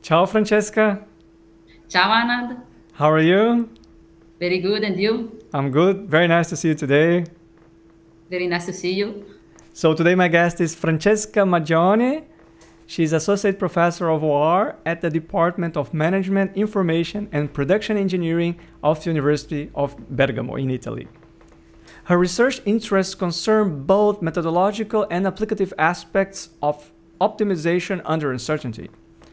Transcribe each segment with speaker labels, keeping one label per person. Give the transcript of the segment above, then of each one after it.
Speaker 1: Ciao Francesca,
Speaker 2: Ciao Anand,
Speaker 1: how are you?
Speaker 2: very good, and you?
Speaker 1: I'm good. Very nice to see you today.
Speaker 2: Very nice to see you.
Speaker 1: So today my guest is Francesca Maggione. She's associate professor of OR at the Department of Management, Information and Production Engineering of the University of Bergamo in Italy. Her research interests concern both methodological and applicative aspects of optimization under uncertainty.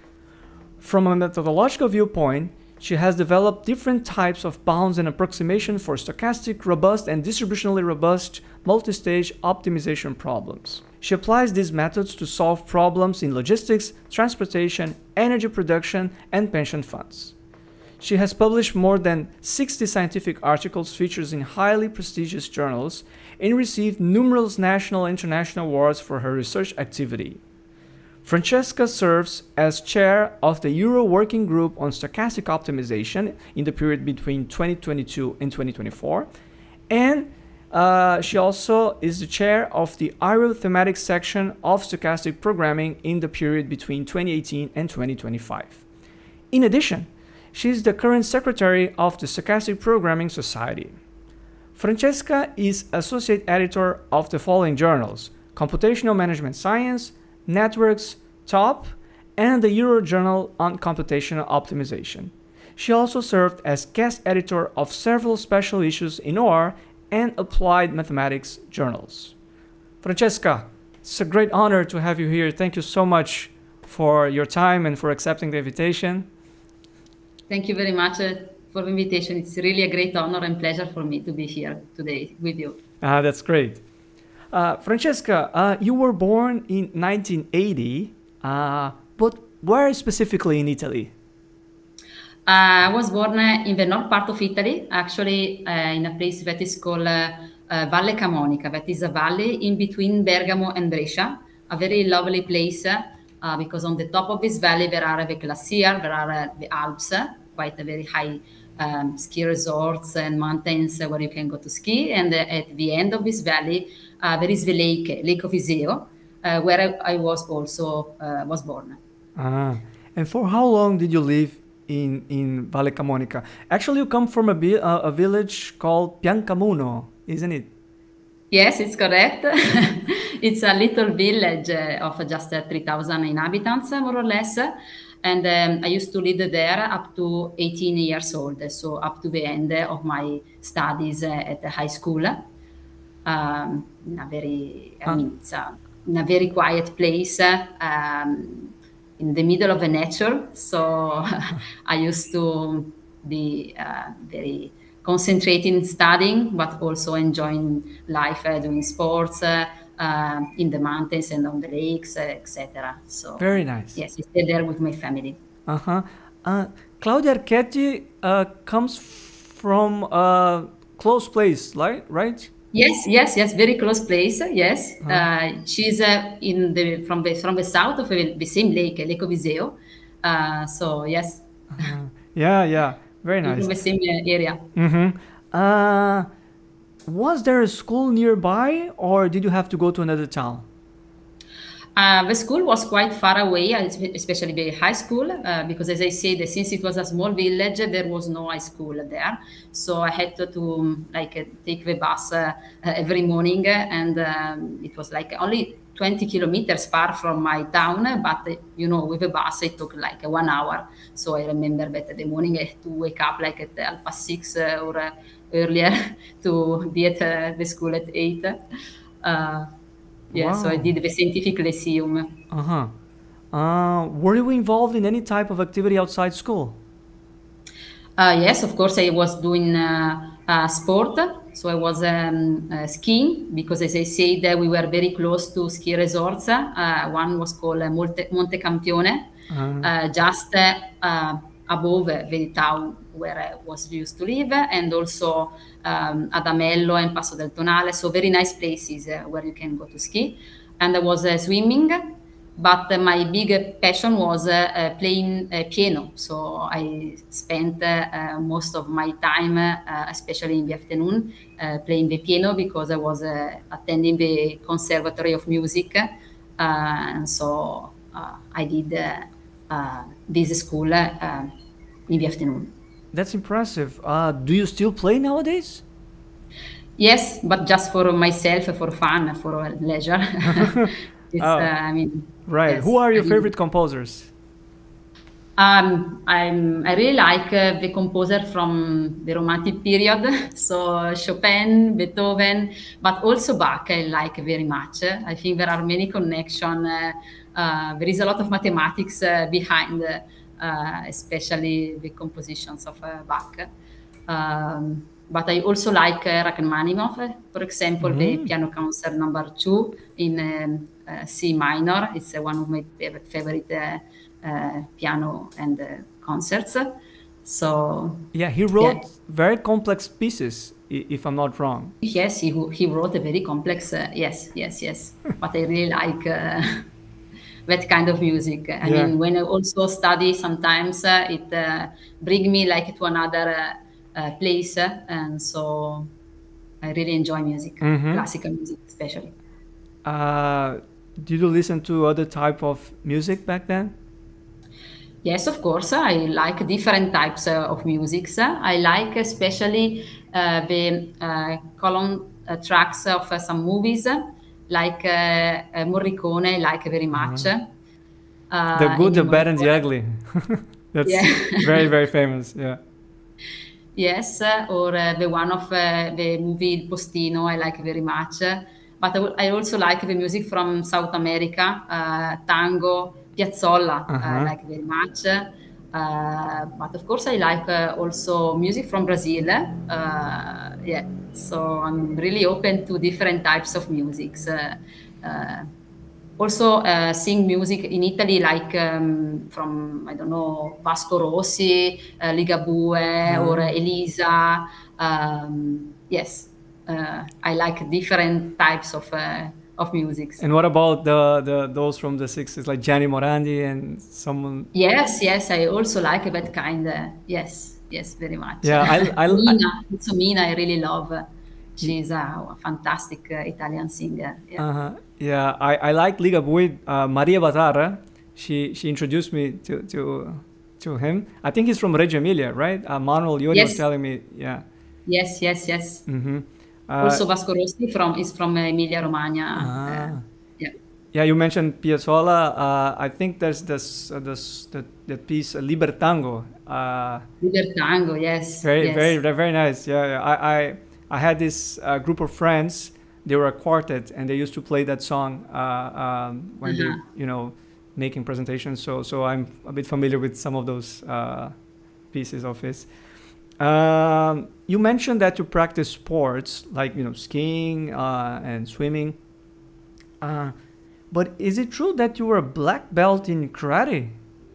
Speaker 1: From a methodological viewpoint, she has developed different types of bounds and approximation for stochastic, robust, and distributionally robust multi-stage optimization problems. She applies these methods to solve problems in logistics, transportation, energy production, and pension funds. She has published more than 60 scientific articles featured in highly prestigious journals and received numerous national and international awards for her research activity. Francesca serves as chair of the Euro Working Group on Stochastic Optimization in the period between 2022 and 2024, and she also is the chair of the IRO thematic section of stochastic programming in the period between 2018 and 2025. In addition, she is the current secretary of the Stochastic Programming Society. Francesca is associate editor of the following journals: Computational Management Science, Networks, Top, and the Euro Journal on Computational Optimization. She also served as guest editor of several special issues in OR and Applied Mathematics journals. Francesca, it's a great honor to have you here. Thank you so much for your time and for accepting the invitation.
Speaker 2: Thank you very much for the invitation. It's really a great honor and pleasure for me to be here today with you.
Speaker 1: That's great. Francesca, you were born in 1980, but where specifically in Italy?
Speaker 2: I was born in the north part of Italy, actually in a place that is called Valle Camonica, that is a valley in between Bergamo and Brescia, a very lovely place because on the top of this valley there are the glacier, there are the Alps, quite a very high ski resorts and mountains where you can go to ski. And at the end of this valley, there is the Lake of Iseo, where I was also was born.
Speaker 1: Ah, and for how long did you live in Valle Camonica? Actually, you come from a village called Piancamuno, isn't it?
Speaker 2: Yes, it's correct. It's a little village of just 3,000 inhabitants, more or less. And I used to live there up to 18 years old, so up to the end of my studies at the high school. In a very, I
Speaker 1: Ah,
Speaker 2: mean, it's in a very quiet place in the middle of the nature. So I used to be very concentrating in studying, but also enjoying life, doing sports in the mountains and on the lakes, etc. So
Speaker 1: very nice.
Speaker 2: yes, I stayed there with my family.
Speaker 1: Uh-huh. Uh, Claudia Archetti comes from a close place, right?
Speaker 2: Yes, yes, yes, very close place. Yes,
Speaker 1: Uh,
Speaker 2: she's in the from the south of the same lake, Lake of Iseo. So yes,
Speaker 1: yeah, yeah, very
Speaker 2: from
Speaker 1: nice.
Speaker 2: the same area.
Speaker 1: Mm-hmm. Uh, was there a school nearby, or did you have to go to another town?
Speaker 2: The school was quite far away, especially the high school, because as I said, since it was a small village, there was no high school there. So I had to like take the bus every morning, and it was like only 20 kilometers far from my town. But you know, with the bus, it took like 1 hour. So I remember that the morning I had to wake up like at 6:30 or earlier to be at the school at 8. Uh, yeah, so I
Speaker 1: Wow.
Speaker 2: did the Scientific Lyceum.
Speaker 1: Uh-huh. Were you involved in any type of activity outside school?
Speaker 2: Yes, of course, I was doing sport. So I was skiing because, as I said, we were very close to ski resorts. One was called Monte Campione,
Speaker 1: Uh,
Speaker 2: just above the town where I was used to live, and also Adamello and Passo del Tonale. So very nice places where you can go to ski. And I was swimming, but my big passion was playing piano. So I spent most of my time, especially in the afternoon, playing the piano because I was attending the Conservatory of Music. And so I did. this school in the afternoon.
Speaker 1: That's impressive. Do you still play nowadays?
Speaker 2: Yes, but just for myself, for fun, for leisure. It's,
Speaker 1: Oh,
Speaker 2: I mean,
Speaker 1: right. Who
Speaker 2: yes.
Speaker 1: are
Speaker 2: I
Speaker 1: your
Speaker 2: mean,
Speaker 1: favorite composers?
Speaker 2: I really like the composer from the Romantic period, so Chopin, Beethoven, but also Bach. I like very much. I think there are many connections. There is a lot of mathematics behind, especially the compositions of Bach. But I also like Rachmaninoff, for example, the
Speaker 1: Hmm.
Speaker 2: Piano Concert Number 2 in C minor. It's one of my favorite piano and concerts. So,
Speaker 1: Yeah, he
Speaker 2: yeah,
Speaker 1: wrote very complex pieces, if I'm not wrong.
Speaker 2: yes, he wrote a very complex, yes, yes, yes. But I really like that kind of music. I
Speaker 1: Yeah.
Speaker 2: mean, when I also study, sometimes it bring me like to another place, and so I really enjoy music,
Speaker 1: Mm-hmm.
Speaker 2: classical music especially.
Speaker 1: Uh, did you listen to other type of music back then?
Speaker 2: Yes, of course. I like different types of music. I like especially the column tracks of some movies, like Morricone. I like very much.
Speaker 1: Uh-huh. The Good,
Speaker 2: Ennio
Speaker 1: the Bad, and the
Speaker 2: Morricone.
Speaker 1: Ugly.
Speaker 2: Yeah.
Speaker 1: That's very, very famous. Yeah.
Speaker 2: Yes, or the one of the movie Il Postino. I like very much. But I also like the music from South America, tango, Piazzolla. I
Speaker 1: Uh-huh.
Speaker 2: like very much. But of course, I like also music from Brazil. Yeah, so I'm really open to different types of musics. Uh, Also sing music in Italy, like from, I don't know, Vasco Rossi, Ligabue, or
Speaker 1: Uh,
Speaker 2: Elisa. Yes, I like different types of musics.
Speaker 1: and what about the those from the 60s, like Gianni Morandi and someone?
Speaker 2: Yes, yes, I also like that kind. Yes, yes, very much.
Speaker 1: Yeah,
Speaker 2: Mina, also Mina, I really love. She's a fantastic Italian singer. Yeah.
Speaker 1: yeah, I like Ligabue. Maria Bazara, she introduced me to him. I think he's from Reggio Emilia, right? Manuel Iori was
Speaker 2: Yes,
Speaker 1: telling me. Yeah.
Speaker 2: yes, yes, yes.
Speaker 1: Mm-hmm. Uh,
Speaker 2: Also, Vasco Rossi is from Emilia Romagna.
Speaker 1: ah.
Speaker 2: Yeah.
Speaker 1: Yeah, you mentioned Piazzolla. I think there's the piece Libertango.
Speaker 2: Libertango, yes,
Speaker 1: Very, very,
Speaker 2: yes.
Speaker 1: very nice. Yeah, yeah. I had this group of friends. They were a quartet, and they used to play that song when they,
Speaker 2: Uh-huh.
Speaker 1: making presentations. So I'm a bit familiar with some of those pieces of his. You mentioned that you practice sports like skiing and swimming. Uh, but is it true that you were a black belt in karate?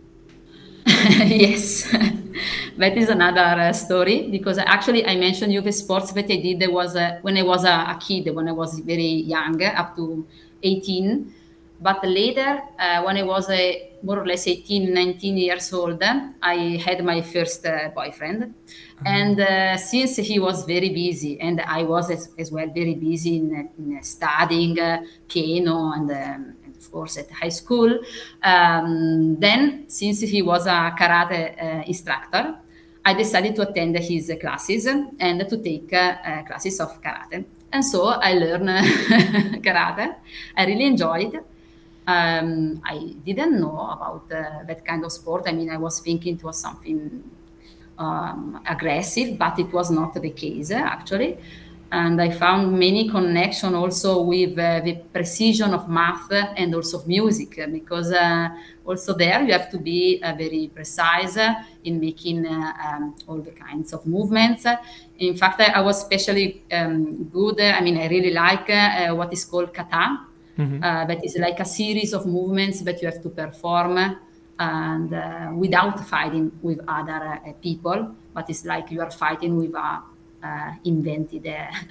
Speaker 2: Yes, that is another story because actually I mentioned you the sports that I did was when I was a kid, when I was very young, up to 18. But later, when I was more or less 18, 19 years old, I had my first boyfriend. And since he was very busy, and I was as well very busy in studying piano and of course at high school, then since he was a karate instructor, I decided to attend his classes and to take classes of karate. And so I learned karate. I really enjoyed. I didn't know about that kind of sport. I mean, I was thinking it was something aggressive, but it was not the case actually. And I found many connection also with the precision of math and also of music, because also there you have to be very precise in making all the kinds of movements. In fact, I was especially good. I mean, I really like what is called kata.
Speaker 1: Mm-hmm.
Speaker 2: That is like a series of movements that you have to perform and without fighting with other people, but it's like you are fighting with a invented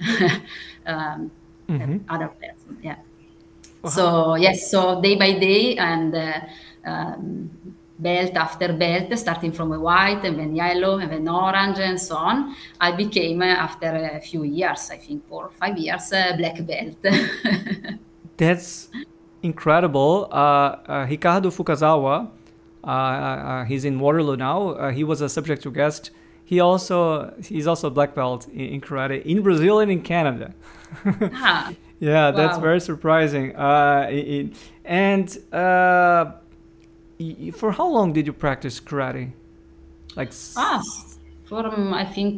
Speaker 1: Mm-hmm.
Speaker 2: other person. Yeah.
Speaker 1: Wow.
Speaker 2: So yes, so day by day and um, belt after belt, starting from a white and then yellow and then orange and so on, I became after a few years, I think 4 or 5 years, black belt.
Speaker 1: That's incredible. Ricardo Fukazawa He's in Waterloo now. He was a subject to guest. He's also a black belt in karate in Brazil and in Canada.
Speaker 2: Ah,
Speaker 1: Yeah, that's
Speaker 2: wow.
Speaker 1: very surprising. And for how long did you practice karate? Like,
Speaker 2: Ah, for I think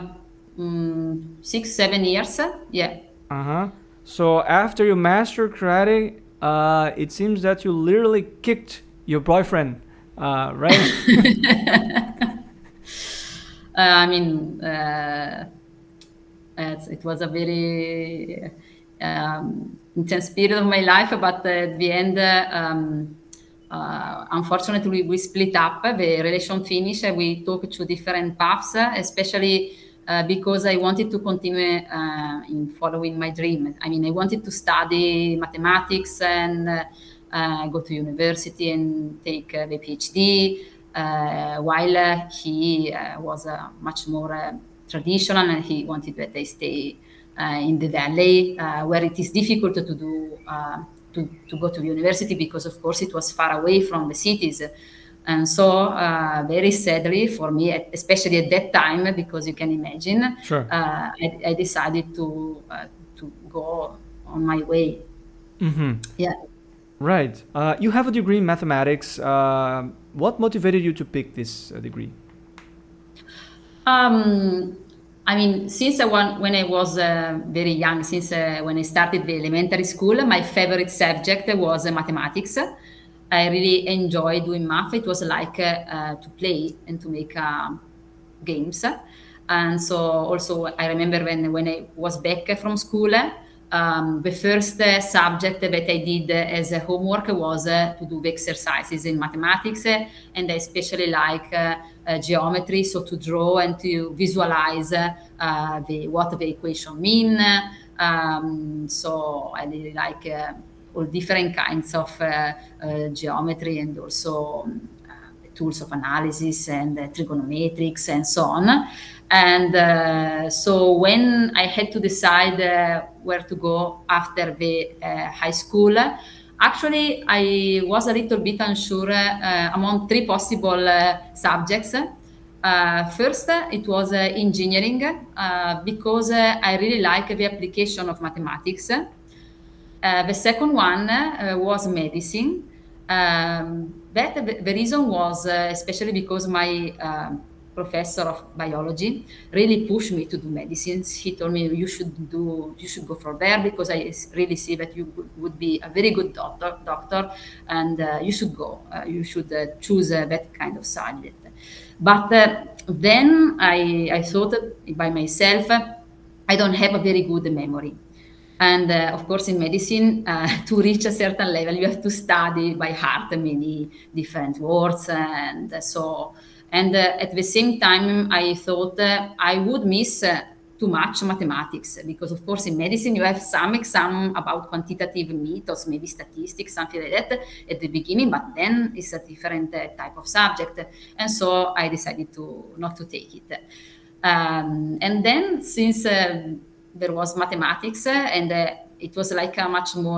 Speaker 2: 6, 7 years. Yeah.
Speaker 1: uh-huh. So after you mastered karate, it seems that you literally kicked your boyfriend, right?
Speaker 2: I mean, it was a very intense period of my life, but at the end, unfortunately, we split up. The relation finished. We took two different paths, especially because I wanted to continue in following my dream. I mean, I wanted to study mathematics and go to university and take the PhD, while he was much more traditional, and he wanted that I stay in the valley, where it is difficult to do to go to university because, of course, it was far away from the cities. And so, very sadly for me, especially at that time, because you can imagine,
Speaker 1: Sure.
Speaker 2: I decided to go on my way.
Speaker 1: Mm-hmm.
Speaker 2: Yeah.
Speaker 1: Right. You have a degree in mathematics. What motivated you to pick this degree?
Speaker 2: Um, I mean, since when I was very young, since when I started the elementary school, my favorite subject was mathematics. I really enjoy doing math. It was like to play and to make games. And so also I remember when I was back from school, the first subject that I did as a homework was to do the exercises in mathematics, and I especially like geometry, so to draw and to visualize what the equation mean. So I really like all different kinds of geometry, and also tools of analysis and trigonometrics and so on. And so when I had to decide where to go after the high school, actually I was a little bit unsure among three possible subjects. First, it was engineering, because I really like the application of mathematics. The second one was medicine. But the reason was especially because my professor of biology really pushed me to do medicines. He told me you should go for there because I really see that you would be a very good doctor, and you should go. You should choose that kind of subject. But then I thought by myself, I don't have a very good memory. And of course, in medicine, to reach a certain level, you have to study by heart many different words. And so, and at the same time, I thought I would miss too much mathematics because, of course, in medicine, you have some exam about quantitative methods, maybe statistics, something like that at the beginning, but then it's a different type of subject. And so I decided to not to take it. And then since there was mathematics, and it was like a much more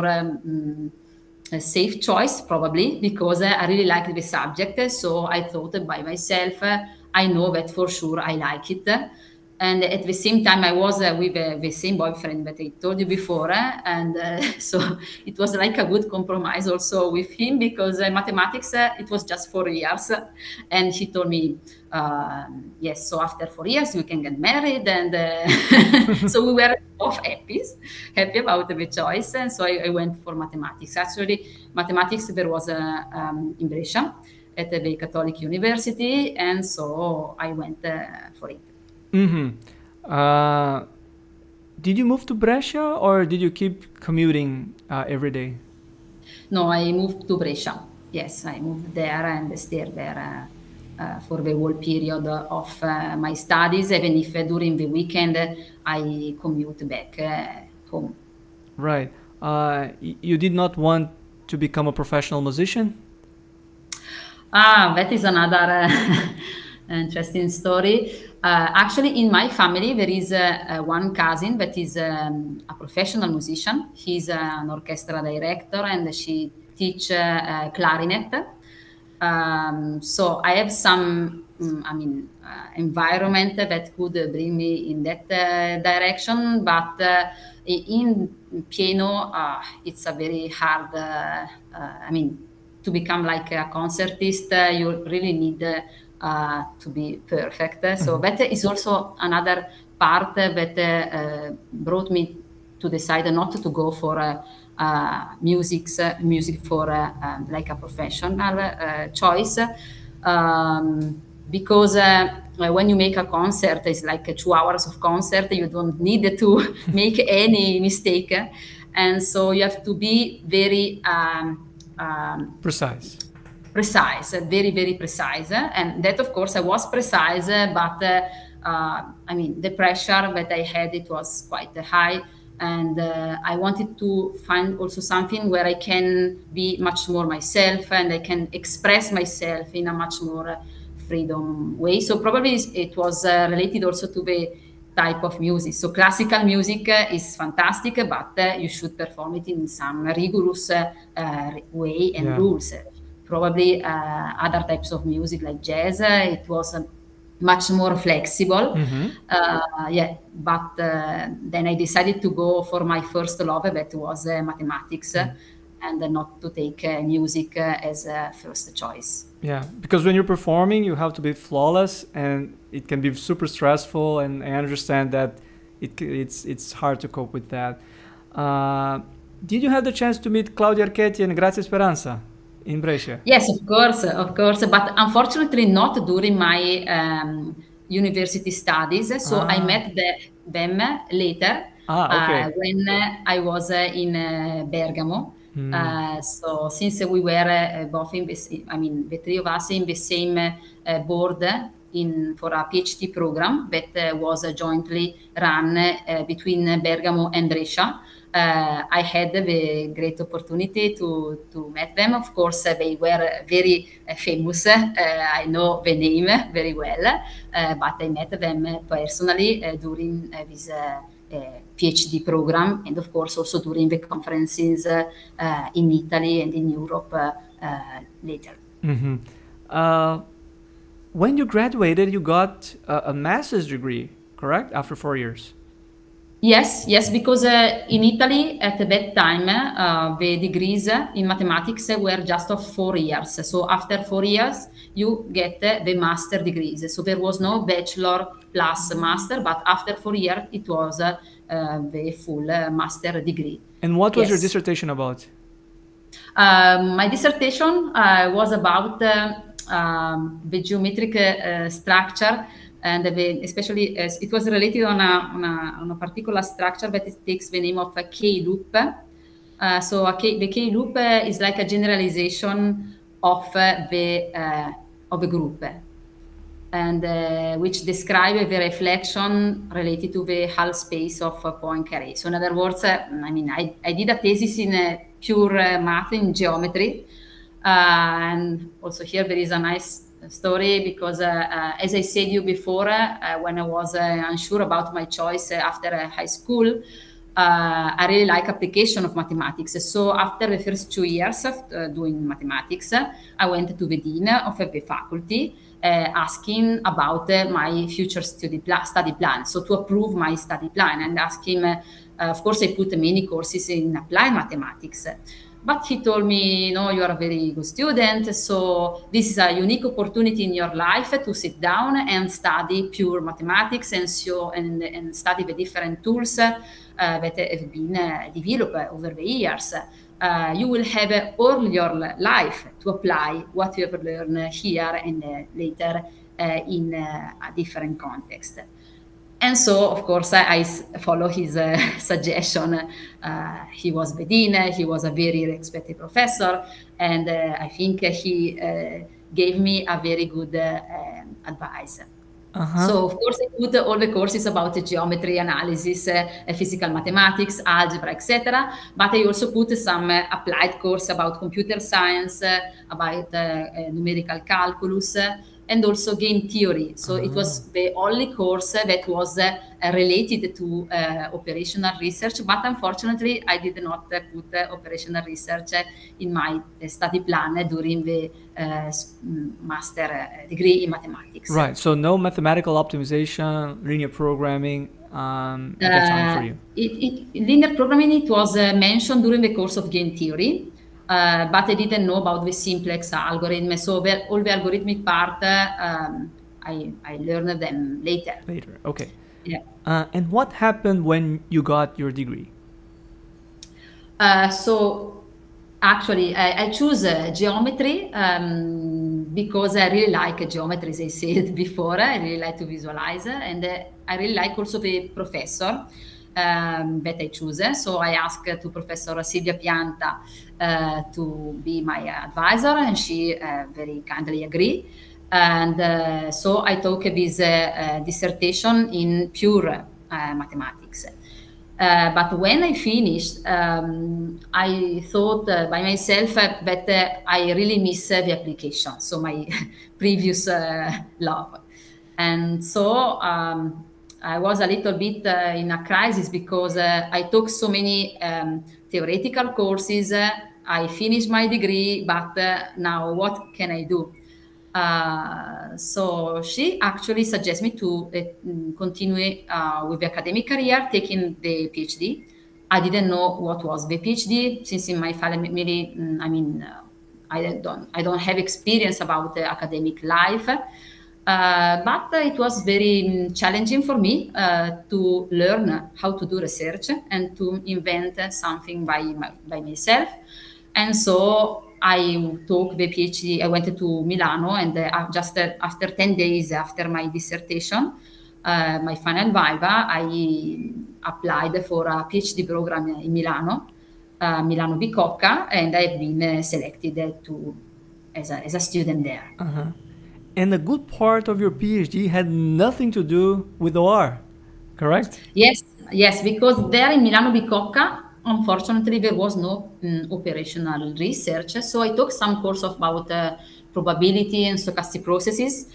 Speaker 2: a safe choice, probably, because I really liked the subject. So I thought by myself, I know that for sure I like it. And at the same time, I was with the same boyfriend that I told you before. And so it was like a good compromise also with him, because mathematics, it was just 4 years. And he told me, yes, so after 4 years, we can get married. And so we were both happy about the choice. And so I went for mathematics. Actually, mathematics, there was in Brescia at the Catholic University. And so I went for it.
Speaker 1: Mm-hmm. Uh, did you move to Brescia or did you keep commuting every day?
Speaker 2: No, I moved to Brescia. Yes, I moved there and stayed there for the whole period of my studies, even if during the weekend I commute back home.
Speaker 1: Right. You did not want to become a professional musician?
Speaker 2: Ah, that is another interesting story. Actually, in my family, there is one cousin that is a professional musician. He's an orchestra director, and she teach clarinet. So I have some, environment that could bring me in that direction, but in piano, it's a very hard, to become like a concertist, you really need to be perfect. So that is also another part that brought me to decide not to go for music for like a professional choice, because when you make a concert, it's like 2 hours of concert. You don't need to make any mistake, and so you have to be very
Speaker 1: Precise.
Speaker 2: Very, very precise. And that, of course, I was precise, but the pressure that I had, it was quite high. And I wanted to find also something where I can be much more myself and I can express myself in a much more freedom way. So probably it was related also to the type of music. So classical music is fantastic, but you should perform it in some rigorous way and rules. Probably other types of music like jazz, it was much more flexible. But then I decided to go for my first love, that was mathematics, and not to take music as a first choice.
Speaker 1: Yeah, because when you're performing, you have to be flawless, and it can be super stressful, and I understand that it's hard to cope with that. Did you have the chance to meet Claudia Archetti and Grazia Speranza in Brescia?
Speaker 2: Yes, of course, but unfortunately not during my university studies. So I met them later, when I was in Bergamo. So since we were both in this, the three of us in the same board for a PhD program that was jointly run between Bergamo and Brescia. I had the great opportunity to meet them. Of course, they were very famous. I know the name very well, but I met them personally during this PhD program, and of course also during the conferences in Italy and in Europe later.
Speaker 1: When you graduated, you got a master's degree, correct? After 4 years.
Speaker 2: Yes, because in Italy at that time the degrees in mathematics were just of 4 years. So after 4 years you get the master degrees. So there was no bachelor plus master, but after 4 years it was the full master degree.
Speaker 1: And what was your dissertation about?
Speaker 2: My dissertation was about the geometric structure. And especially as it was related on a particular structure that it takes the name of a K-loop. The K-loop is like a generalization of a group, and which describe the reflection related to the Hall space of Poincare. So in other words, I did a thesis in pure math in geometry, and also here there is a nice story because as I said you before, when I was unsure about my choice after high school, I really like application of mathematics. So after the first 2 years of doing mathematics, I went to the dean of the faculty asking about my future study plan, so to approve my study plan, and ask him, of course I put many courses in applied mathematics. But he told me, no, you are a very good student, so this is a unique opportunity in your life to sit down and study pure mathematics and study the different tools that have been developed over the years. You will have all your life to apply what you have learned here and later in a different context. And so, of course, I follow his suggestion. He was the dean, he was a very respected professor, and I think he gave me a very good advice. So, of course, I put all the courses about geometry, analysis, physical mathematics, algebra, etc. But I also put some applied course about computer science, about numerical calculus, and also game theory. So it was the only course that was related to operational research, but unfortunately I did not put operational research in my study plan during the master degree in mathematics.
Speaker 1: Right, so no mathematical optimization, linear programming at that time for you?
Speaker 2: Linear programming, it was mentioned during the course of game theory, but I didn't know about the simplex algorithm. So all the algorithmic part, I learned them later.
Speaker 1: Later, okay.
Speaker 2: Yeah.
Speaker 1: And what happened when you got your degree?
Speaker 2: So actually, I choose geometry because I really like geometry, as I said before. I really like to visualize, and I really like also the professor that I choose. So I asked to Professor Silvia Pianta to be my advisor, and she very kindly agreed. And so I took this dissertation in pure mathematics. But when I finished, I thought by myself that I really miss the application, so my previous love. And so I was a little bit in a crisis because I took so many theoretical courses. I finished my degree, but now what can I do? So she actually suggests me to continue with the academic career, taking the PhD. I didn't know what was the PhD, since in my family, I don't have experience about the academic life. But it was very challenging for me to learn how to do research and to invent something by myself. And so I took the PhD. I went to Milano, and just after 10 days after my dissertation, my final viva, I applied for a PhD program in Milano, Milano Bicocca, and I've been selected as a student there.
Speaker 1: And a good part of your PhD had nothing to do with OR, correct?
Speaker 2: Yes, because there in Milano Bicocca, unfortunately, there was no operational research. So I took some course about probability and stochastic processes,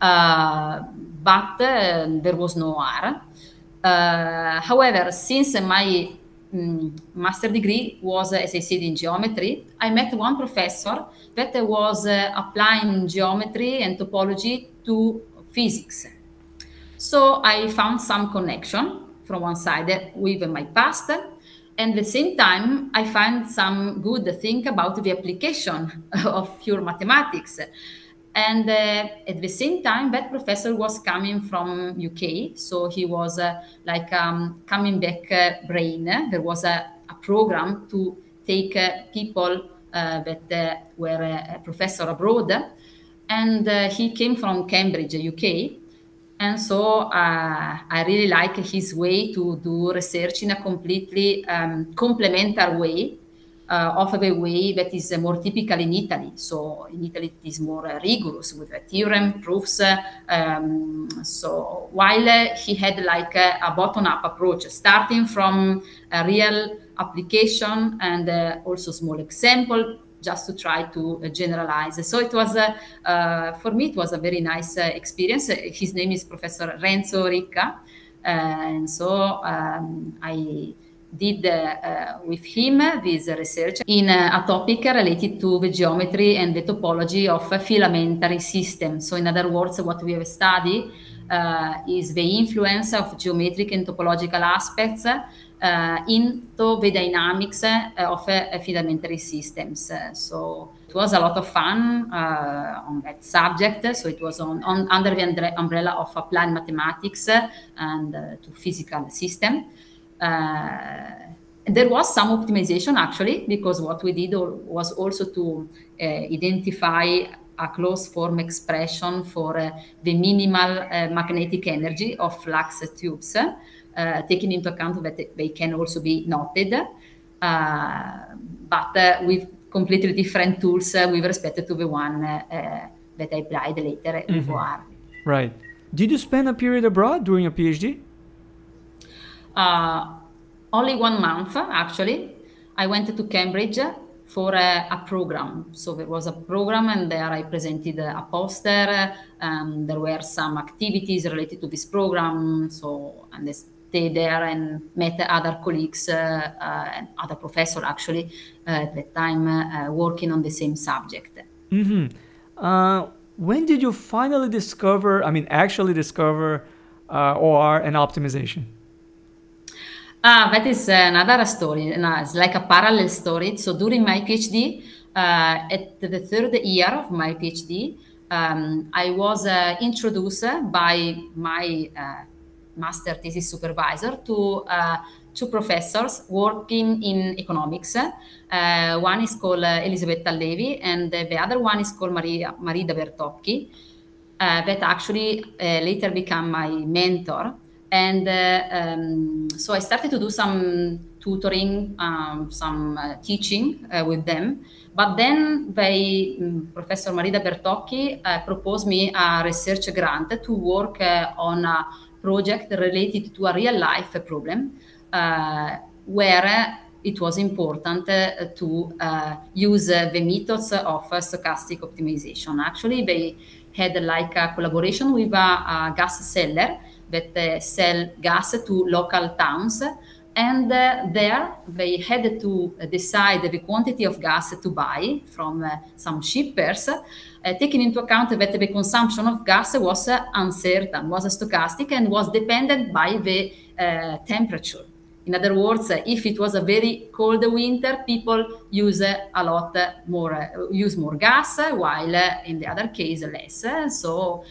Speaker 2: but there was no R. However, since my master degree was, as I said, in geometry, I met one professor that was applying geometry and topology to physics. So I found some connection from one side with my past, and at the same time, I find some good thing about the application of pure mathematics. And at the same time, that professor was coming from UK, so he was like coming back brain. There was a program to take people that were a professor abroad, and he came from Cambridge, UK. And so I really like his way to do research in a completely complementary way of a way that is more typical in Italy. So in Italy it is more rigorous with theorem, proofs. So while he had like a bottom-up approach, starting from a real application and also small example, just to try to generalize. So it was, for me, it was a very nice experience. His name is Professor Renzo Ricca. And so I did with him this research in a topic related to the geometry and the topology of a filamentary system. So in other words, what we have studied is the influence of geometric and topological aspects into the dynamics of filamentary systems. So it was a lot of fun on that subject. So it was under the umbrella of applied mathematics and to physical system. There was some optimization actually, because what we did was also to identify a closed form expression for the minimal magnetic energy of flux tubes, taking into account that they can also be knotted, but with completely different tools with respect to the one that I applied later in OR.
Speaker 1: Right. Did you spend a period abroad during your PhD?
Speaker 2: Only 1 month, actually. I went to Cambridge for a program. So there was a program, and there I presented a poster. There were some activities related to this program. So, and I stayed there and met other colleagues and other professors actually at that time working on the same subject.
Speaker 1: When did you finally discover, actually discover OR and optimization?
Speaker 2: That is another story. It's like a parallel story. So during my PhD, at the third year of my PhD, I was introduced by my master thesis supervisor to two professors working in economics. One is called Elisabetta Levi, and the other one is called Marida Bertocchi, that actually later became my mentor. And so I started to do some tutoring, some teaching with them. But then Professor Marida Bertocchi proposed me a research grant to work on a project related to a real-life problem where it was important to use the methods of stochastic optimization. Actually, they had like a collaboration with a gas seller that sell gas to local towns, and there they had to decide the quantity of gas to buy from some shippers, taking into account that the consumption of gas was uncertain, was stochastic, and was dependent by the temperature. In other words, if it was a very cold winter, people use more gas, while in the other case less. So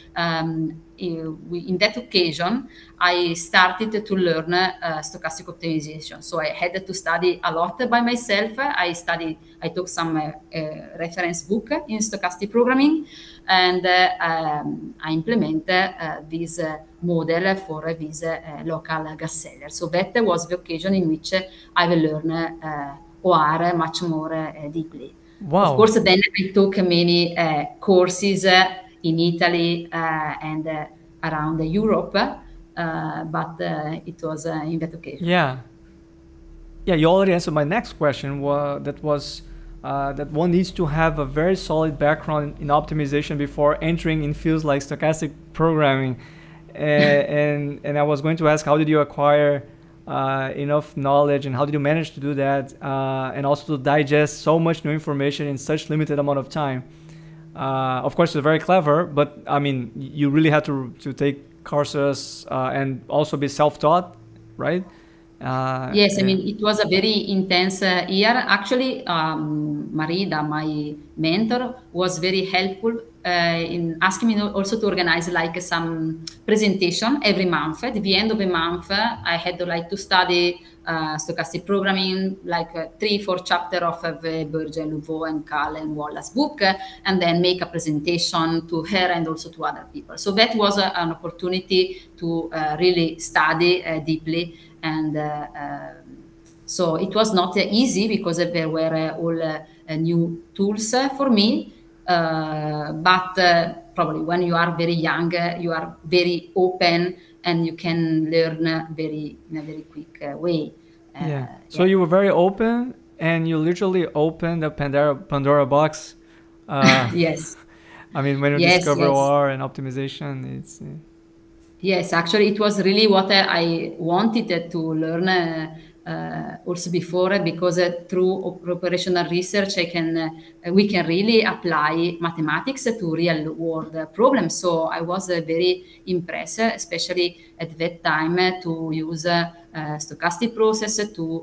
Speaker 2: in that occasion, I started to learn stochastic optimization. So I had to study a lot by myself. I took some reference book in stochastic programming, and I implement this model for this local gas seller. So that was the occasion in which I will learn OR much more deeply.
Speaker 1: Wow.
Speaker 2: Of course, then I took many courses in Italy and around Europe, but it was in that occasion.
Speaker 1: Yeah, you already answered my next question. That one needs to have a very solid background in optimization before entering in fields like stochastic programming. And I was going to ask, how did you acquire enough knowledge, and how did you manage to do that, and also to digest so much new information in such limited amount of time? Of course, you're very clever, but you really had to take courses and also be self-taught, right?
Speaker 2: Yes, it was a very intense year. Actually, Marida, my mentor, was very helpful in asking me also to organize like some presentation every month. At the end of the month, I had to study stochastic programming, like 3-4 chapters of the Burger, Louveau, and Kahl and Wallace book, and then make a presentation to her and also to other people. So that was an opportunity to really study deeply. And so it was not easy because there were all new tools for me. But probably when you are very young, you are very open and you can learn in a very quick way.
Speaker 1: So you were very open, and you literally opened the Pandora box.
Speaker 2: Yes.
Speaker 1: When you discover OR and optimization, it's...
Speaker 2: Yes, actually, it was really what I wanted to learn also before, because through operational research, we can really apply mathematics to real world problems. So I was very impressed, especially at that time, to use stochastic process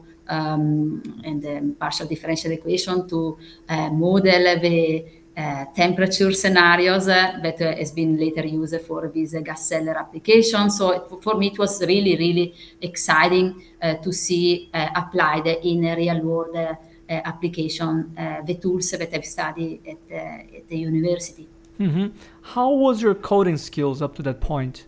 Speaker 2: and partial differential equation to model the temperature scenarios that has been later used for this gas seller application. So for me, it was really, really exciting to see applied in a real world application the tools that I've studied at the university.
Speaker 1: Mm-hmm. How was your coding skills up to that point?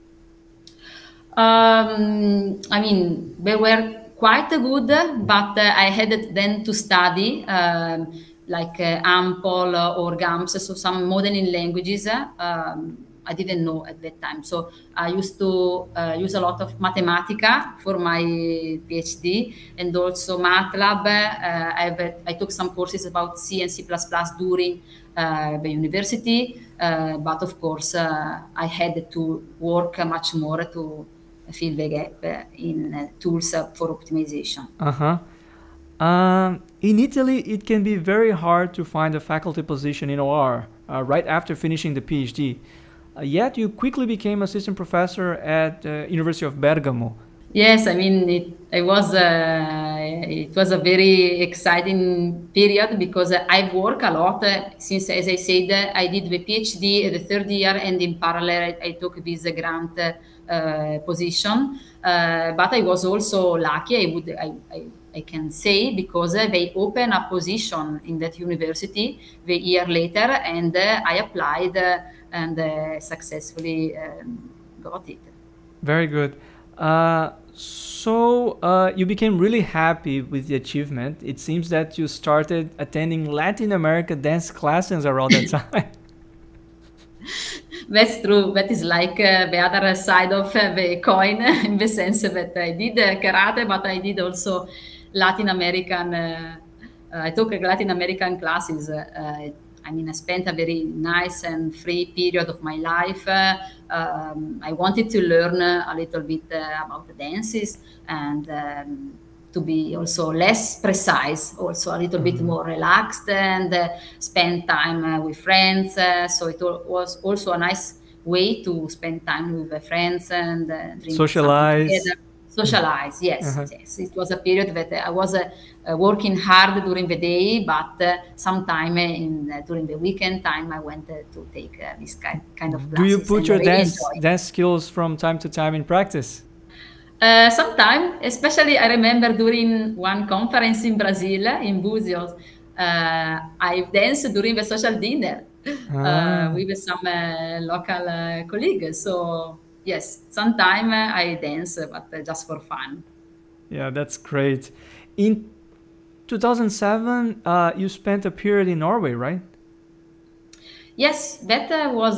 Speaker 2: They were quite good, but I had then to study like AMPL or GAMS, so some modeling languages I didn't know at that time. So I used to use a lot of Mathematica for my PhD, and also MATLAB. I took some courses about C and C++ during the university, but of course I had to work much more to fill the gap in tools for optimization.
Speaker 1: Uh-huh. In Italy, it can be very hard to find a faculty position in OR right after finishing the PhD. Yet you quickly became assistant professor at University of Bergamo.
Speaker 2: Yes, I mean it was a very exciting period because I've worked a lot since, as I said, I did the PhD at the third year, and in parallel I took this grant position. But I was also lucky. I can say, because they opened a position in that university the year later, and I applied and successfully got it.
Speaker 1: Very good. So you became really happy with the achievement. It seems that you started attending Latin America dance classes around that time.
Speaker 2: That's true. That is like the other side of the coin, in the sense that I did karate, but I did also Latin American. I took Latin American classes. I mean, I spent a very nice and free period of my life. I wanted to learn a little bit about the dances, and to be also less precise, also a little bit more relaxed, and spend time with friends. So it was also a nice way to spend time with friends and drink
Speaker 1: Socialize.
Speaker 2: together. Socialize, yes, yes. It was a period that I was working hard during the day, but sometime during the weekend time, I went to take this kind of classes.
Speaker 1: Do you put your
Speaker 2: really
Speaker 1: dance skills from time to time in practice?
Speaker 2: Sometimes, especially I remember during one conference in Brazil, in Búzios, I danced during the social dinner with some local colleagues. So yes, sometimes I dance, but just for fun.
Speaker 1: Yeah, that's great. In 2007, you spent a period in Norway, right?
Speaker 2: Yes, that was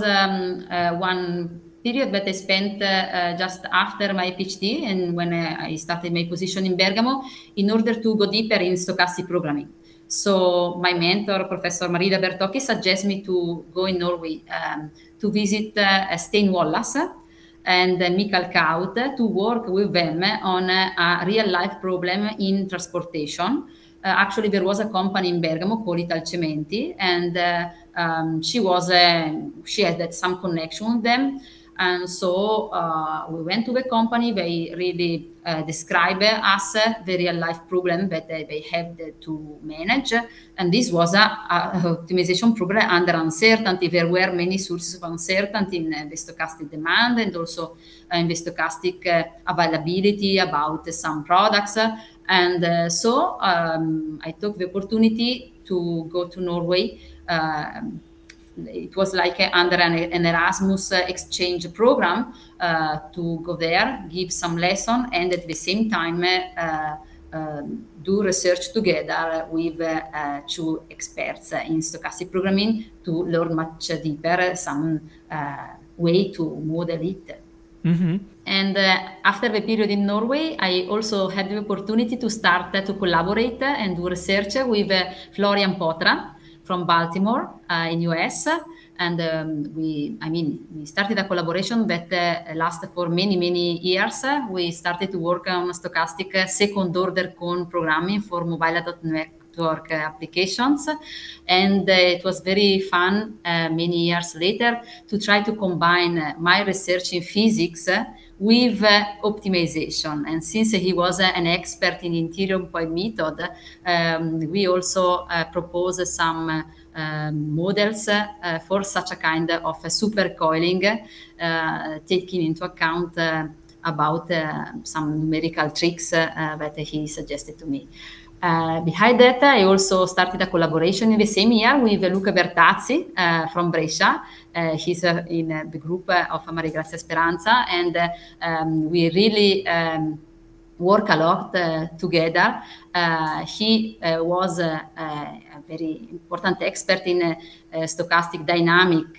Speaker 2: one period that I spent just after my PhD, and when I started my position in Bergamo, in order to go deeper in stochastic programming. So my mentor, Professor Marida Bertocchi, suggested me to go in Norway to visit Stein Wallace and Michael Kaut, to work with them on a real-life problem in transportation. Actually, there was a company in Bergamo called Italcementi, and she had some connection with them. And so we went to the company. They really described us the real life problem that they had to manage. And this was a optimization problem under uncertainty. There were many sources of uncertainty in the stochastic demand, and also in the stochastic availability about some products. And so I took the opportunity to go to Norway. It was like under an Erasmus exchange program to go there, give some lesson, and at the same time do research together with two experts in stochastic programming to learn much deeper some way to model it. And after the period in Norway, I also had the opportunity to start to collaborate and do research with Florian Potra from Baltimore in US, and we started a collaboration that lasted for many years. We started to work on stochastic second order cone programming for mobile network applications, and it was very fun many years later to try to combine my research in physics with optimization. And since he was an expert in interior point method, we also proposed some models for such a kind of supercoiling, taking into account about some numerical tricks that he suggested to me. Behind that, I also started a collaboration in the same year with Luca Bertazzi from Brescia. He's in the group of Maria Grazia Speranza, and we really work a lot together. He was a very important expert in stochastic dynamic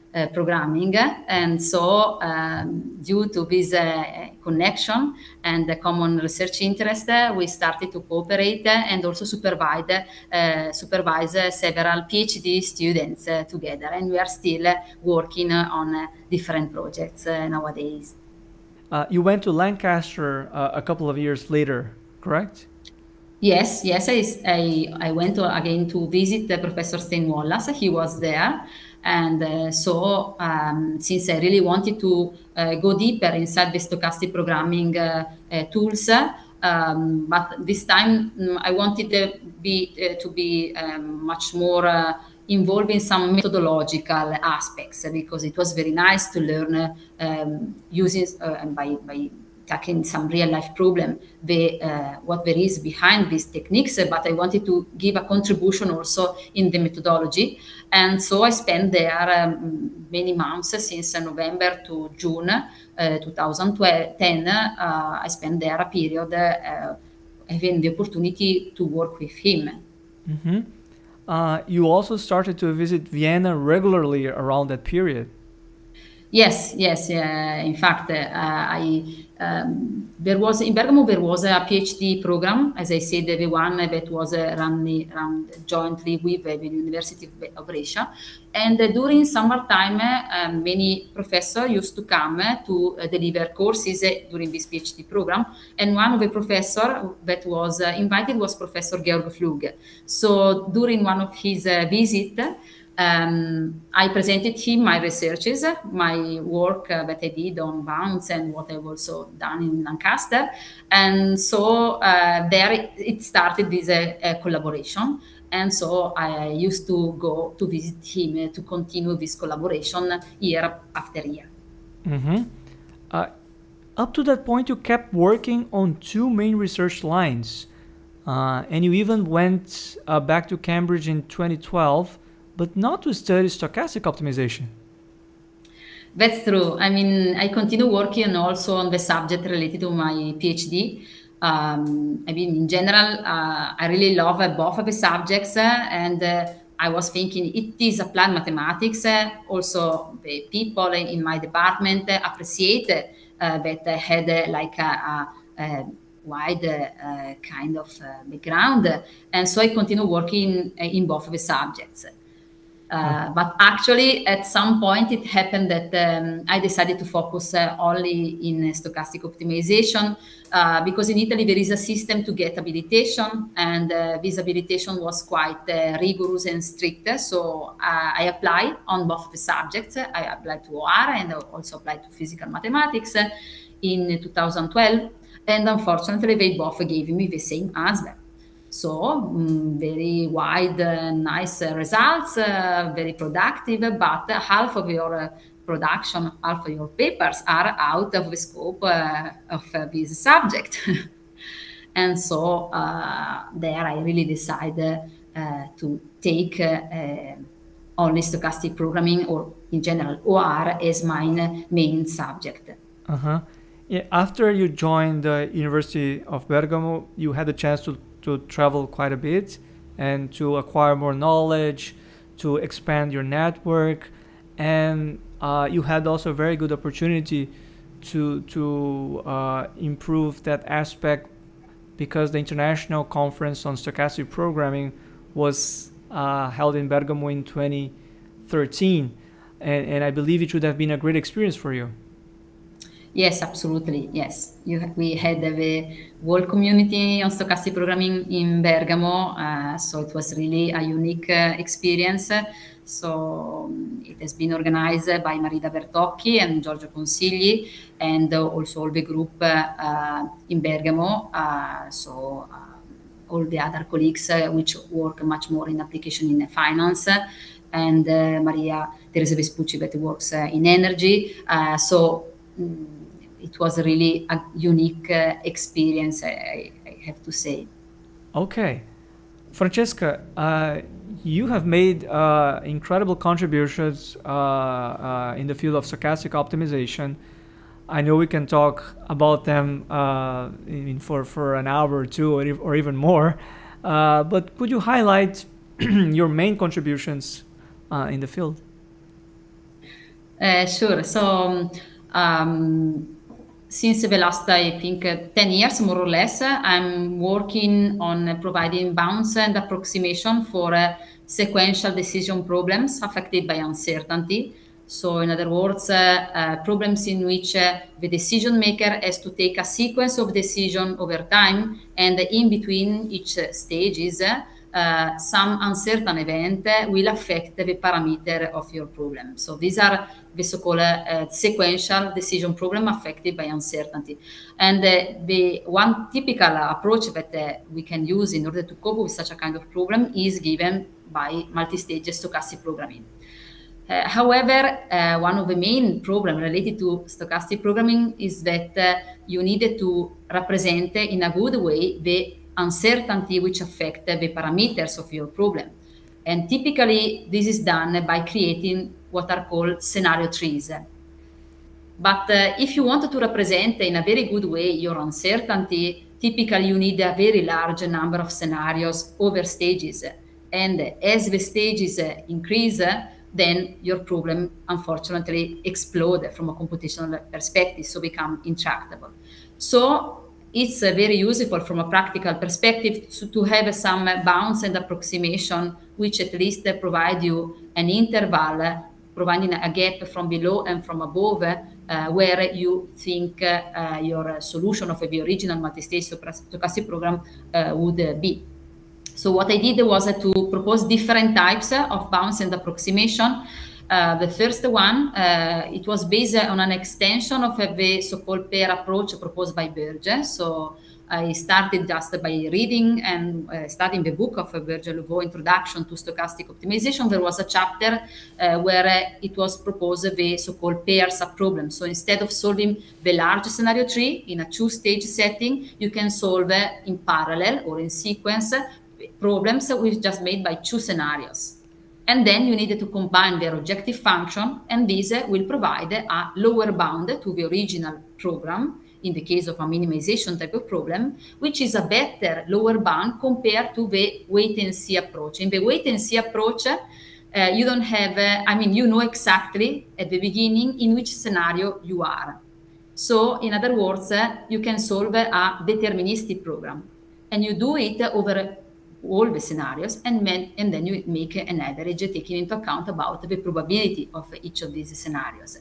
Speaker 2: programming. And so due to this connection and the common research interest, we started to cooperate and also supervise several PhD students together. And we are still working on different projects nowadays.
Speaker 1: You went to Lancaster a couple of years later, correct?
Speaker 2: Yes, I went again to visit Professor Stein Wallace. He was there. And since I really wanted to go deeper inside the stochastic programming tools, but this time I wanted to be much more involved in some methodological aspects, because it was very nice to learn using by tackling some real life problem, what there is behind these techniques, but I wanted to give a contribution also in the methodology. And so I spent there many months, since November to June 2010. I spent there a period having the opportunity to work with him.
Speaker 1: Mm-hmm. You also started to visit Vienna regularly around that period.
Speaker 2: Yes. In fact, there was in Bergamo a PhD program, as I said, the one that was run jointly with the University of Brescia. And during summertime, many professors used to come to deliver courses during this PhD program. And one of the professors that was invited was Professor Georg Flug. So during one of his visits, I presented him my researches, my work that I did on bounds and what I've also done in Lancaster. And so there it started this collaboration. And so I used to go to visit him to continue this collaboration year after year.
Speaker 1: Mm-hmm. Up to that point, you kept working on two main research lines. And you even went back to Cambridge in 2012, but not to study stochastic optimization.
Speaker 2: That's true. I mean, I continue working also on the subject related to my PhD. I mean, in general, I really love both of the subjects, and I was thinking it is applied mathematics. Also, the people in my department appreciate that I had like a wide kind of background, and so I continue working in both of the subjects. But actually, at some point, it happened that I decided to focus only in stochastic optimization, because in Italy there is a system to get habilitation, and this habilitation was quite rigorous and strict. So I applied on both the subjects. I applied to OR and also applied to physical mathematics in 2012. And unfortunately, they both gave me the same answer. So very wide, nice results, very productive, but half of your production, half of your papers are out of the scope of this subject. And so there I really decided to take only stochastic programming, or in general OR, as my main subject.
Speaker 1: Uh-huh. Yeah, after you joined the University of Bergamo, you had a chance to travel quite a bit and to acquire more knowledge, to expand your network, and you had also a very good opportunity to improve that aspect, because the International Conference on Stochastic Programming was held in Bergamo in 2013, and I believe it should have been a great experience for you.
Speaker 2: Yes, absolutely. Yes, we had the world community on stochastic programming in Bergamo, so it was really a unique experience. So it has been organized by Marida Bertocchi and Giorgio Consigli, and also all the group in Bergamo. All the other colleagues which work much more in application in finance, and Maria Teresa Vespucci that works in energy. It was really a unique experience, I have to say.
Speaker 1: Okay. Francesca, you have made incredible contributions in the field of stochastic optimization. I know we can talk about them for an hour or two, or even more. But could you highlight your main contributions in the field?
Speaker 2: Sure. So, since the last, I think, 10 years, more or less, I'm working on providing bounds and approximation for sequential decision problems affected by uncertainty. So, in other words, problems in which the decision maker has to take a sequence of decision over time, and in between each stages, some uncertain event will affect the parameter of your problem. So these are the so-called sequential decision problem affected by uncertainty. And the one typical approach that we can use in order to cope with such a kind of problem is given by multi-stage stochastic programming. However, one of the main problems related to stochastic programming is that you needed to represent in a good way the uncertainty which affect the parameters of your problem. And typically, this is done by creating what are called scenario trees. But if you want to represent in a very good way your uncertainty, typically you need a very large number of scenarios over stages. And as the stages increase, then your problem unfortunately explode from a computational perspective, so become intractable. So it's very useful from a practical perspective to have some bounds and approximation, which at least provide you an interval, providing a gap from below and from above, where you think your solution of the original multi-stage stochastic program would be. So what I did was to propose different types of bounds and approximation. The first one, it was based on an extension of the so-called pair approach proposed by Burge. So I started just by reading and studying the book of Burge-Levaux, Introduction to Stochastic Optimization. There was a chapter where it was proposed the so-called pair subproblem. So instead of solving the large scenario tree in a two-stage setting, you can solve in parallel or in sequence problems we've just made by two scenarios. And then you needed to combine their objective function, and this will provide a lower bound to the original program, in the case of a minimization type of problem, which is a better lower bound compared to the wait-and-see approach. In the wait-and-see approach, you don't have, you know exactly at the beginning in which scenario you are. So, in other words, you can solve a deterministic program, and you do it over all the scenarios, and then you make an average taking into account about the probability of each of these scenarios.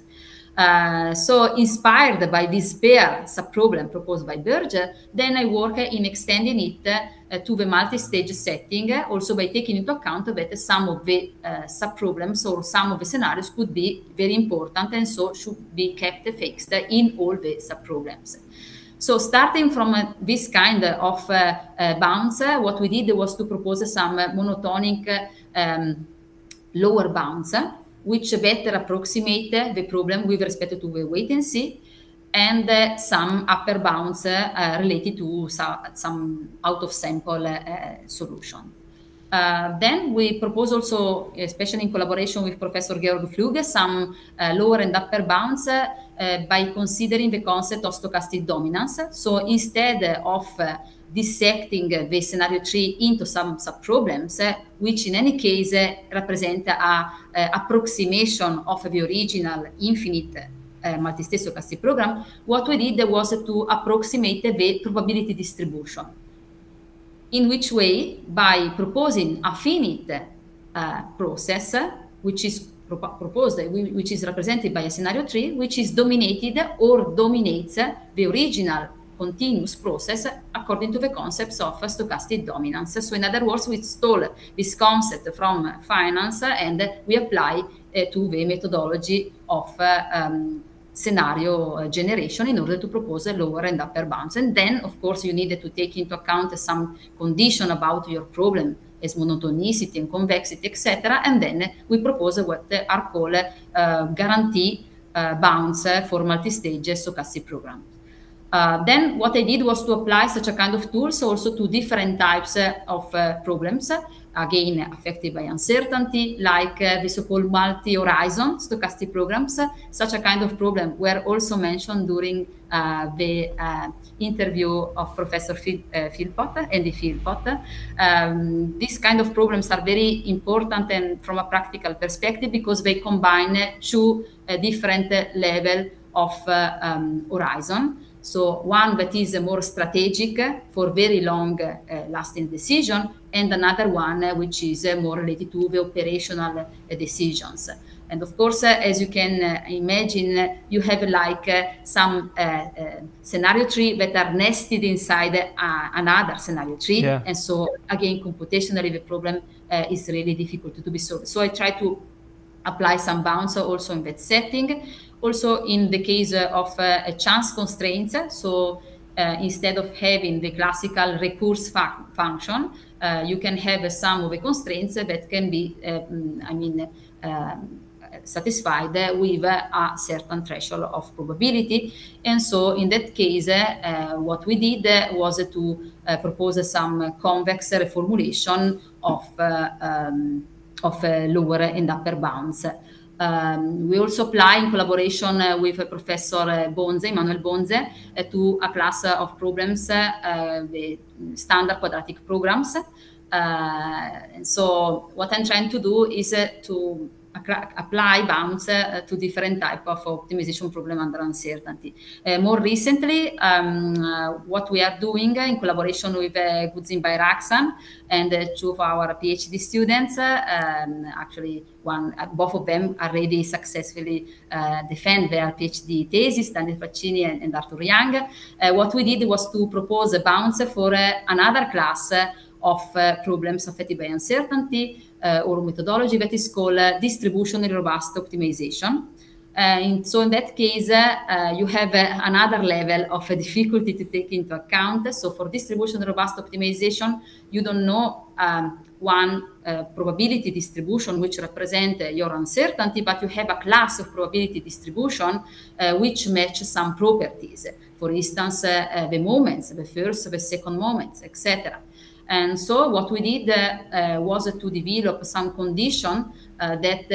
Speaker 2: So inspired by this pair subproblem proposed by Burge, then I work in extending it to the multi-stage setting, also by taking into account that some of the subproblems or some of the scenarios could be very important and so should be kept fixed in all the subproblems. So starting from this kind of bounds, what we did was to propose some monotonic lower bounds, which better approximate the problem with respect to the wait and see, and some upper bounds related to some out-of-sample solution. Then we propose also, especially in collaboration with Professor Georg Pflug, some lower and upper bounds by considering the concept of stochastic dominance. So instead of dissecting the scenario tree into some subproblems, which in any case represent an approximation of the original infinite multi-stage stochastic program, what we did was to approximate the probability distribution. In which way? By proposing a finite process, which is proposed, which is represented by a scenario tree, which is dominated or dominates the original continuous process according to the concepts of stochastic dominance. So in other words, we stole this concept from finance and we apply to the methodology of scenario generation in order to propose lower and upper bounds. And then, of course, you needed to take into account some condition about your problem, as monotonicity and convexity, etc. And then we propose what are called guarantee bounds for multi-stage stochastic program. Then what I did was to apply such a kind of tools also to different types of problems, again affected by uncertainty, like the so-called multi-horizon stochastic programs. Such a kind of problem were also mentioned during the interview of Professor Philpott, Andy Philpott. These kind of problems are very important and from a practical perspective because they combine two different level of horizon. So one that is more strategic for very long lasting decision, and another one which is more related to the operational decisions. And of course, as you can imagine, you have like some scenario tree that are nested inside another scenario tree.
Speaker 1: Yeah.
Speaker 2: And so again, computationally, the problem is really difficult to be solved. So I try to apply some bounds also in that setting. Also in the case of a chance constraints, so instead of having the classical recurse function, you can have some of the constraints that can be, satisfied with a certain threshold of probability. And so in that case, what we did was to propose some convex reformulation of lower and upper bounds. We also apply in collaboration with Professor Bonze, Emmanuel Bonze, to a class of problems, the standard quadratic programs. And so what I'm trying to do is to apply bounds to different type of optimization problem under uncertainty. More recently, what we are doing in collaboration with Guzin Bayraksan and two of our PhD students, actually both of them already successfully defend their PhD thesis, Daniel Faccini and Arthur Young. What we did was to propose a bounds for another class of problems affected by uncertainty or methodology that is called distributionally robust optimization. So in that case, you have another level of difficulty to take into account. So for distribution robust optimization, you don't know one probability distribution which represent your uncertainty, but you have a class of probability distribution which match some properties. For instance, the moments, the first, the second moments, etc. And so what we did was to develop some condition that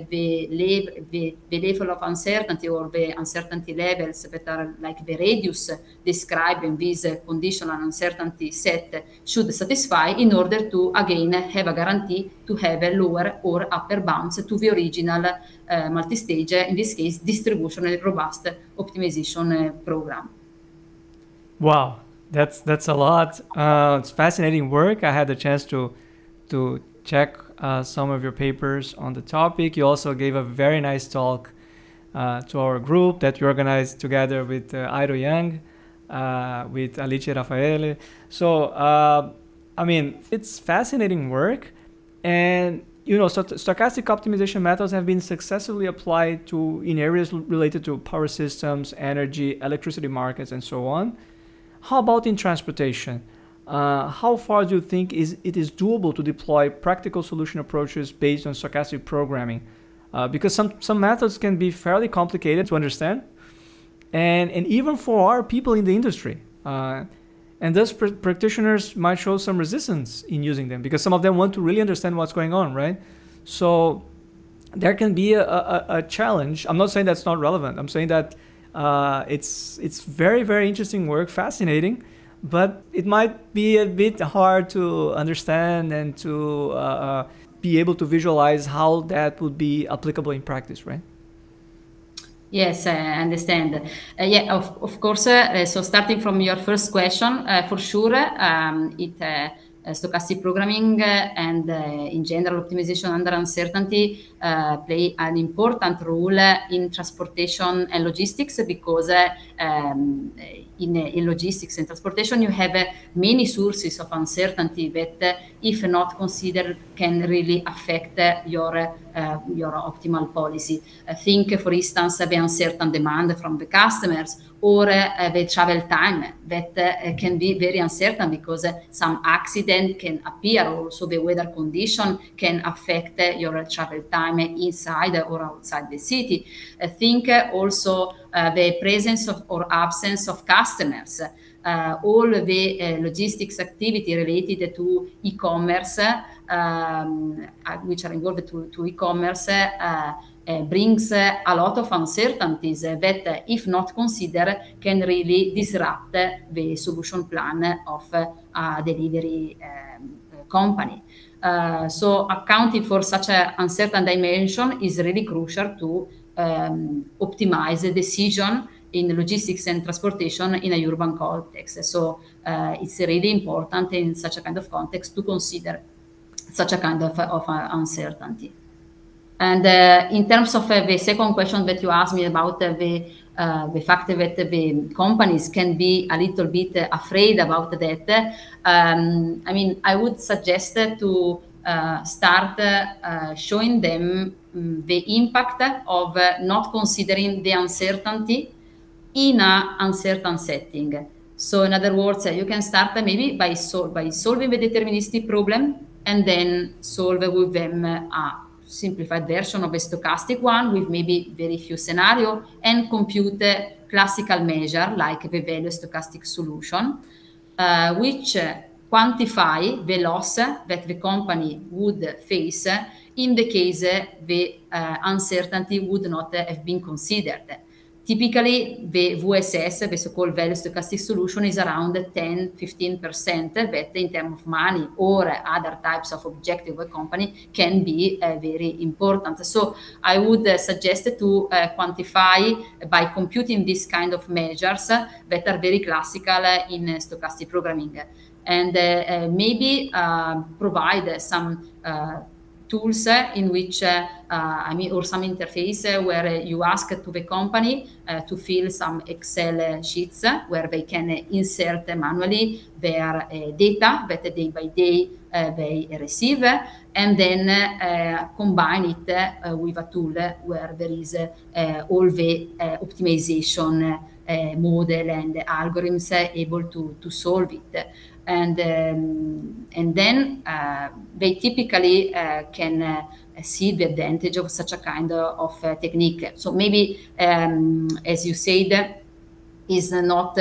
Speaker 2: the level of uncertainty or the uncertainty levels that are like the radius described in this conditional uncertainty set should satisfy in order to again have a guarantee to have a lower or upper bounds to the original multi-stage, in this case, distributionally robust optimization program.
Speaker 1: Wow. That's a lot. It's fascinating work. I had the chance to check some of your papers on the topic. You also gave a very nice talk to our group that you organized together with Airo Young, with Alice Raffaele. So, I mean, it's fascinating work. And, you know, stochastic optimization methods have been successfully applied in areas related to power systems, energy, electricity markets, and so on. How about in transportation? How far do you think it is doable to deploy practical solution approaches based on stochastic programming? Because some methods can be fairly complicated to understand, and even for our people in the industry. And thus practitioners might show some resistance in using them because some of them want to really understand what's going on, right? So there can be a challenge. I'm not saying that's not relevant. I'm saying that it's very, very interesting work, fascinating, but it might be a bit hard to understand and to be able to visualize how that would be applicable in practice, right?
Speaker 2: Yes, I understand. Yeah, of course. So starting from your first question, for sure, stochastic programming and in general optimization under uncertainty play an important role in transportation and logistics because in logistics and transportation you have many sources of uncertainty that if not considered can really affect your optimal policy. Think for instance the uncertain demand from the customers or the travel time that can be very uncertain because some accident can appear. Also the weather condition can affect your travel time inside or outside the city. Think also the presence of or absence of customers, all the logistics activity related to e-commerce, which are involved to e-commerce, brings a lot of uncertainties that, if not considered, can really disrupt the solution plan of a delivery company. So accounting for such an uncertain dimension is really crucial to optimize the decision in logistics and transportation in a urban context. So it's really important in such a kind of context to consider such a kind of uncertainty. And in terms of the second question that you asked me about the fact that the companies can be a little bit afraid about that, I mean, I would suggest to start showing them the impact of not considering the uncertainty in an uncertain setting. So in other words, you can start maybe by solving the deterministic problem and then solve with them a simplified version of a stochastic one with maybe very few scenarios and compute a classical measure like the value stochastic solution, which quantify the loss that the company would face in the case the uncertainty would not have been considered. Typically, the VSS, the so-called value stochastic solution, is around 10-15% that in terms of money or other types of objective of a company can be very important. So I would suggest to quantify by computing these kind of measures that are very classical in stochastic programming. And maybe provide some tools in which, I mean, or some interface where you ask to the company to fill some Excel sheets where they can insert manually their data that day by day they receive, and then combine it with a tool where there is all the optimization model and algorithms able to solve it. And then they typically can see the advantage of such a kind of technique. So maybe, as you said, is not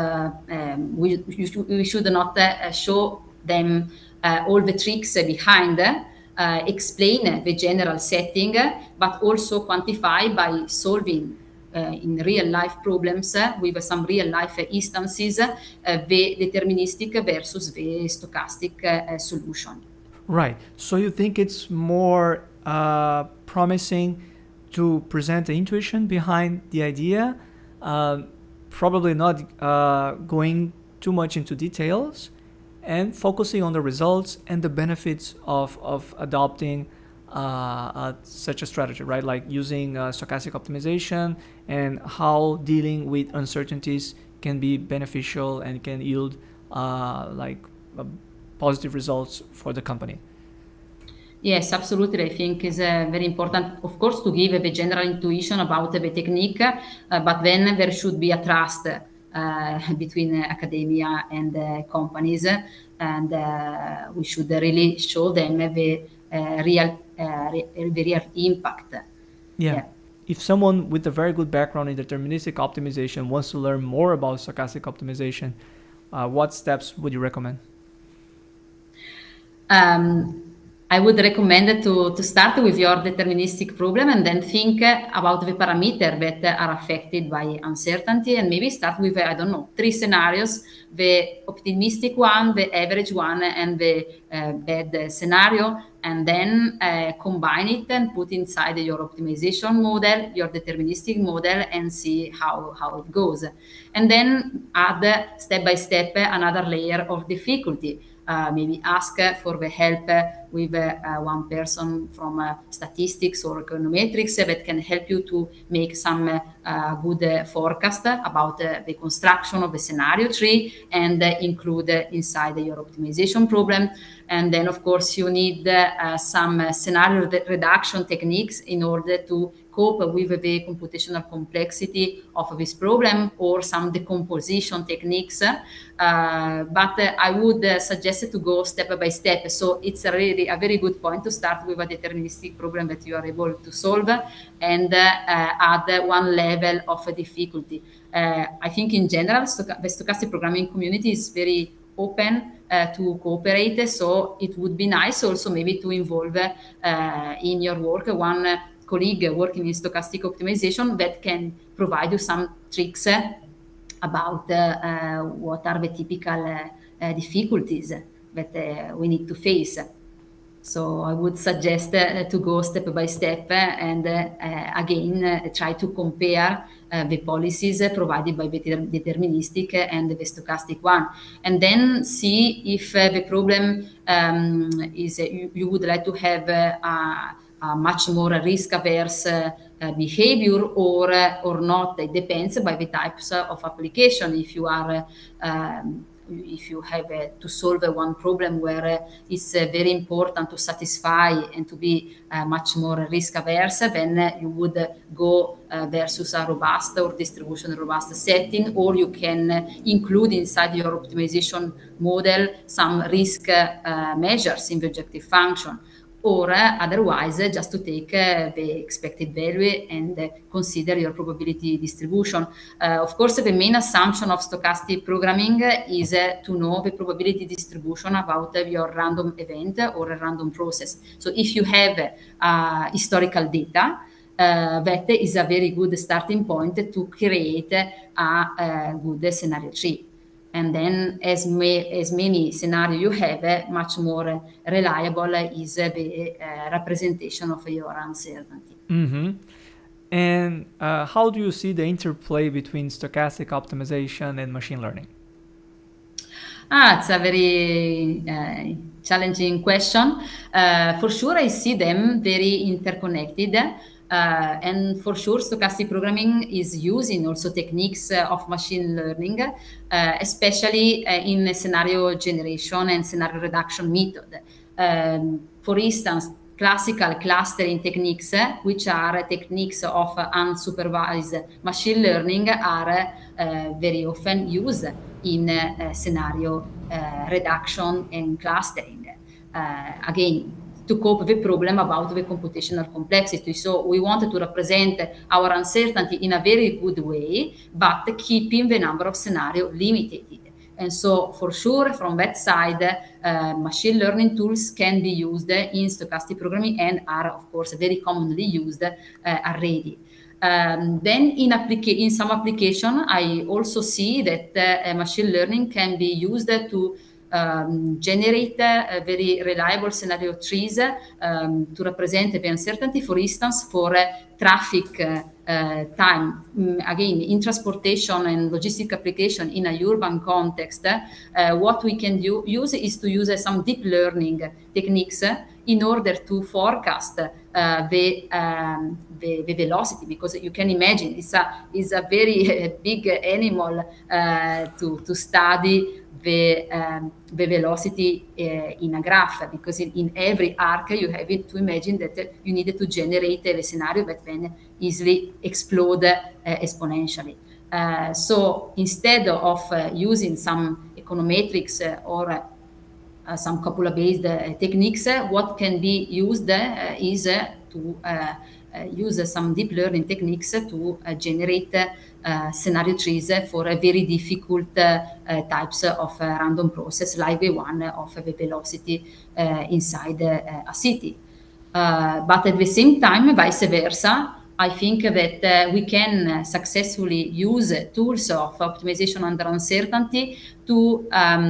Speaker 2: we should not show them all the tricks behind, explain the general setting, but also quantify by solving in real life problems with some real life instances, the deterministic versus the stochastic solution.
Speaker 1: Right. So you think it's more promising to present the intuition behind the idea, probably not going too much into details, and focusing on the results and the benefits of adopting such a strategy, right? Like using stochastic optimization and how dealing with uncertainties can be beneficial and can yield positive results for the company.
Speaker 2: Yes, absolutely. I think it's very important, of course, to give the general intuition about the technique, but then there should be a trust between academia and companies, and we should really show them the real impact.
Speaker 1: Yeah. If someone with a very good background in deterministic optimization wants to learn more about stochastic optimization, what steps would you recommend?
Speaker 2: I would recommend to start with your deterministic problem and then think about the parameters that are affected by uncertainty, and maybe start with, I don't know, 3 scenarios: the optimistic one, the average one, and the bad scenario, and then combine it and put inside your optimization model, your deterministic model, and see how it goes. And then add step by step another layer of difficulty. Maybe ask for the help with one person from statistics or econometrics that can help you to make some good forecast about the construction of the scenario tree and include inside your optimization problem. And then, of course, you need some scenario reduction techniques in order to cope with the computational complexity of this problem, or some decomposition techniques. But I would suggest to go step by step. So it's really a very good point to start with a deterministic problem that you are able to solve, and add one level of difficulty. I think in general, the stochastic programming community is very open to cooperate, so it would be nice also maybe to involve in your work one colleague working in stochastic optimization that can provide you some tricks about what are the typical difficulties that we need to face. So I would suggest to go step by step and again try to compare the policies provided by the deterministic and the stochastic one, and then see if the problem is you would like to have a much more risk-averse behavior or not. It depends by the types of application. If you are if you have to solve one problem where it's very important to satisfy and to be much more risk averse, then you would go versus a robust or distribution robust setting, or you can include inside your optimization model some risk measures in the objective function. Or otherwise, just to take the expected value and consider your probability distribution. Of course, the main assumption of stochastic programming is to know the probability distribution about your random event or a random process. So if you have historical data, that is a very good starting point to create a good scenario tree. And then as many scenarios you have, much more reliable is the representation of your uncertainty.
Speaker 1: Mm-hmm. And how do you see the interplay between stochastic optimization and machine learning?
Speaker 2: It's a very challenging question. For sure, I see them very interconnected. And for sure, stochastic programming is using also techniques of machine learning, especially in scenario generation and scenario reduction method. For instance, classical clustering techniques, which are techniques of unsupervised machine learning, are very often used in scenario reduction and clustering. Again, to cope with the problem about the computational complexity. So we wanted to represent our uncertainty in a very good way, but keeping the number of scenarios limited. And so for sure, from that side, machine learning tools can be used in stochastic programming and are, of course, very commonly used already. Then in some application, I also see that machine learning can be used to generate very reliable scenario trees to represent the uncertainty, for instance, for traffic time. Again, in transportation and logistic application in a urban context, what we can use is to use some deep learning techniques in order to forecast the velocity, because you can imagine it's a very big animal to study the velocity in a graph, because in every arc you have to imagine that you needed to generate a scenario that then easily explode exponentially. So instead of using some econometrics or some copula-based techniques, what can be used is to use some deep learning techniques to generate scenario trees for very difficult types of random process, like the one of the velocity inside a city. But at the same time, vice versa, I think that we can successfully use tools of optimization under uncertainty to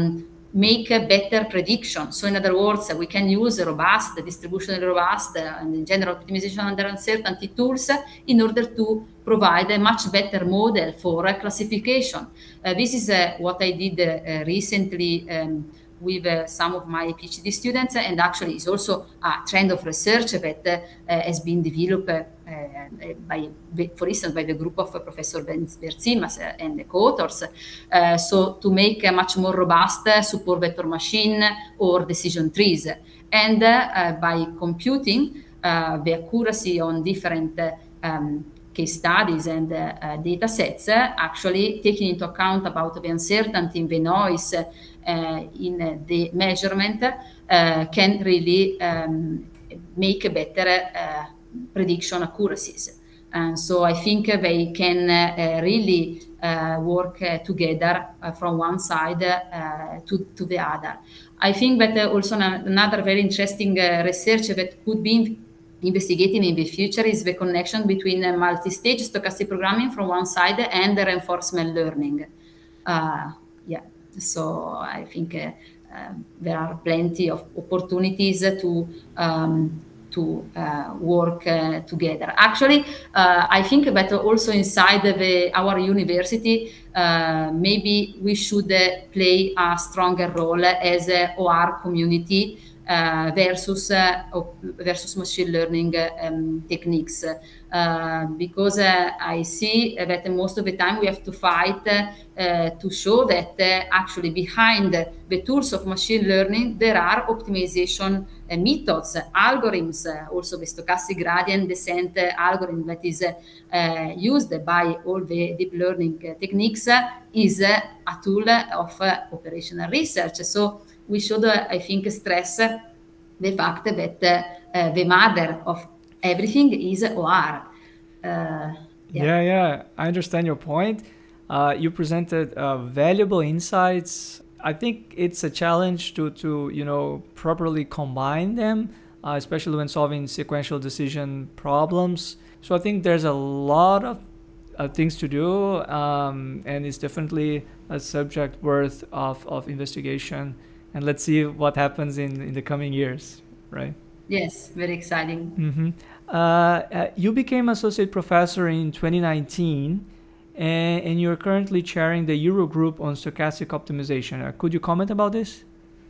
Speaker 2: make a better prediction. So in other words, we can use robust, distributionally robust, and in general optimization under uncertainty tools in order to provide a much better model for classification. This is what I did recently with some of my PhD students, and actually is also a trend of research that has been developed for instance, by the group of Professor Bertsimas and the co-authors, so to make a much more robust support vector machine or decision trees. And by computing the accuracy on different case studies and data sets, actually taking into account about the uncertainty in the noise in the measurement, can really make a better prediction accuracies. And so I think they can really work together from one side to the other. I think that also another very interesting research that could be investigating in the future is the connection between multi-stage stochastic programming from one side and reinforcement learning. Yeah, so I think there are plenty of opportunities to work together. Actually, I think that also inside our university, maybe we should play a stronger role as a OR community versus machine learning techniques, because I see that most of the time we have to fight to show that actually behind the tools of machine learning there are optimization methods, algorithms, also the stochastic gradient descent algorithm that is used by all the deep learning techniques is a tool of operational research. So we should, I think, stress the fact that the mother of everything is OR.
Speaker 1: Yeah, I understand your point. You presented valuable insights. I think it's a challenge to properly combine them, especially when solving sequential decision problems. So I think there's a lot of things to do, and it's definitely a subject worth of investigation. And let's see what happens in the coming years, right?
Speaker 2: Yes, very exciting.
Speaker 1: Mm-hmm. You became associate professor in 2019, and you're currently chairing the Eurogroup on stochastic optimization. Could you comment about this?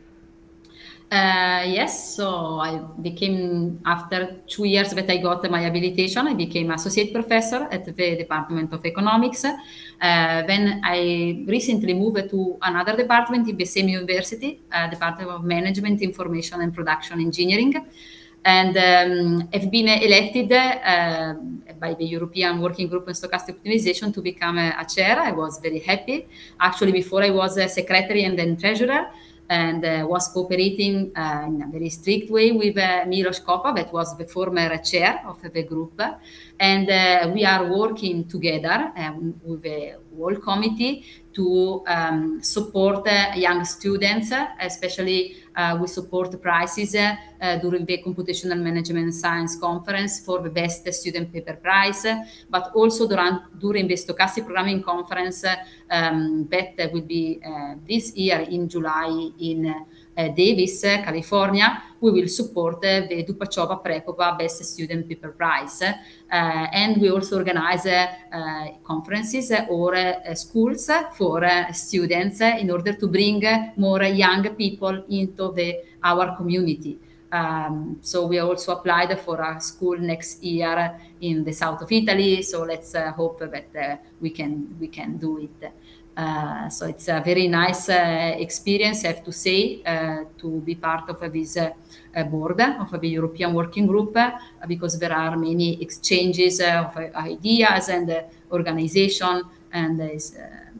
Speaker 2: Yes, so I became, after 2 years that I got my habilitation, I became associate professor at the Department of Economics. Then I recently moved to another department in the same university, Department of Management, Information and Production Engineering. And have been elected by the European Working Group on Stochastic Optimization to become a chair. I was very happy. Actually, before I was a secretary and then treasurer, and was cooperating in a very strict way with Milos Kopa, that was the former chair of the group. And we are working together with the whole committee to support young students, especially we support prizes during the Computational Management Science Conference for the best student paper prize, but also during the Stochastic Programming Conference that will be this year in July in Davis, California. We will support the Dupachova-Prekova Best Student Paper Prize. And we also organize conferences or schools for students in order to bring more young people into our community. So we also applied for a school next year in the south of Italy. So let's hope that we can do it. So it's a very nice experience, I have to say, to be part of this board of the European Working Group, because there are many exchanges of ideas and organization, and it's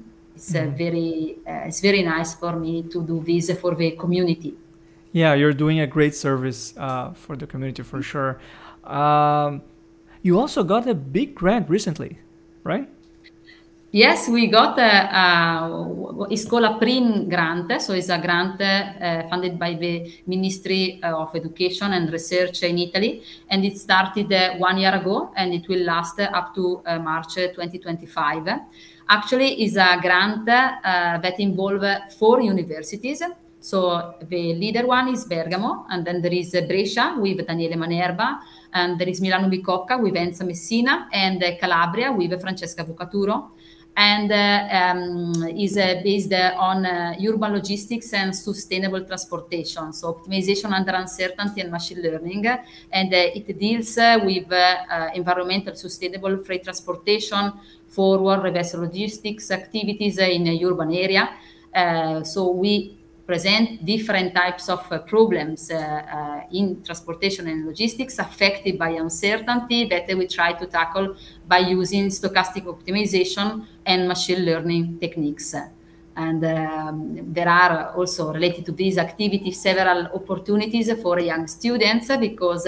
Speaker 2: very nice for me to do this for the community.
Speaker 1: Yeah, you're doing a great service for the community for sure. You also got a big grant recently, right?
Speaker 2: Yes, we got it's called a PRIM grant. So it's a grant funded by the Ministry of Education and Research in Italy. And it started 1 year ago, and it will last up to March 2025. Actually, it's a grant that involves 4 universities. So the leader one is Bergamo, and then there is Brescia with Daniele Manerba, and there is Milano Bicocca with Enza Messina, and Calabria with Francesca Vocaturo. And is based on urban logistics and sustainable transportation, so optimization under uncertainty and machine learning. And it deals with environmental sustainable freight transportation, forward reverse logistics activities in a urban area. So we present different types of problems in transportation and logistics affected by uncertainty that we try to tackle by using stochastic optimization and machine learning techniques. And there are also related to these activities several opportunities for young students because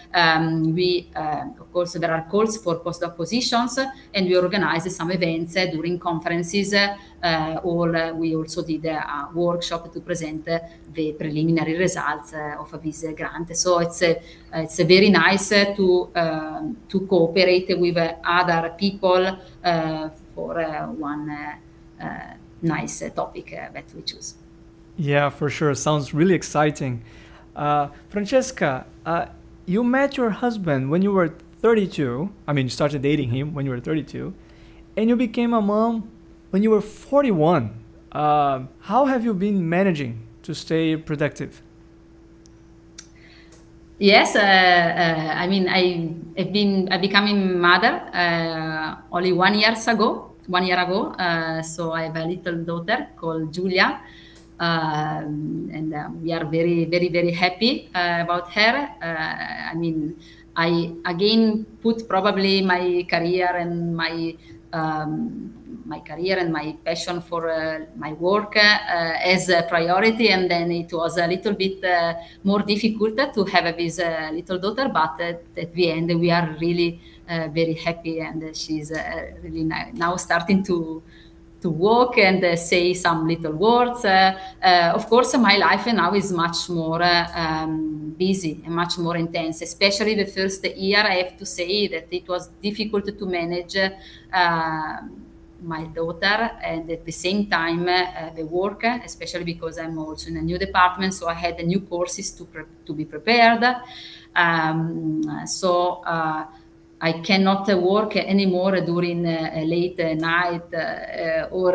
Speaker 2: of course, there are calls for postdoc positions, and we organize some events during conferences, or we also did a workshop to present the preliminary results of this grant. So it's very nice to cooperate with other people for one nice topic that we choose.
Speaker 1: Yeah, for sure. Sounds really exciting. Francesca, you met your husband when you were 32. I mean, you started dating him when you were 32, and you became a mom when you were 41. How have you been managing to stay productive?
Speaker 2: Yes, I mean, I becoming mother only 1 year ago. 1 year ago, so I have a little daughter called Julia, and we are very, very, very happy about her. I mean, I again put probably my career and my passion for my work as a priority, and then it was a little bit more difficult to have this little daughter, but at the end we are really very happy, and she's really now starting to walk and say some little words. Of course, my life now is much more busy and much more intense, especially the first year. I have to say that it was difficult to manage my daughter and at the same time the work, especially because I'm also in a new department, so I had new courses to be prepared. So I cannot work anymore during late night or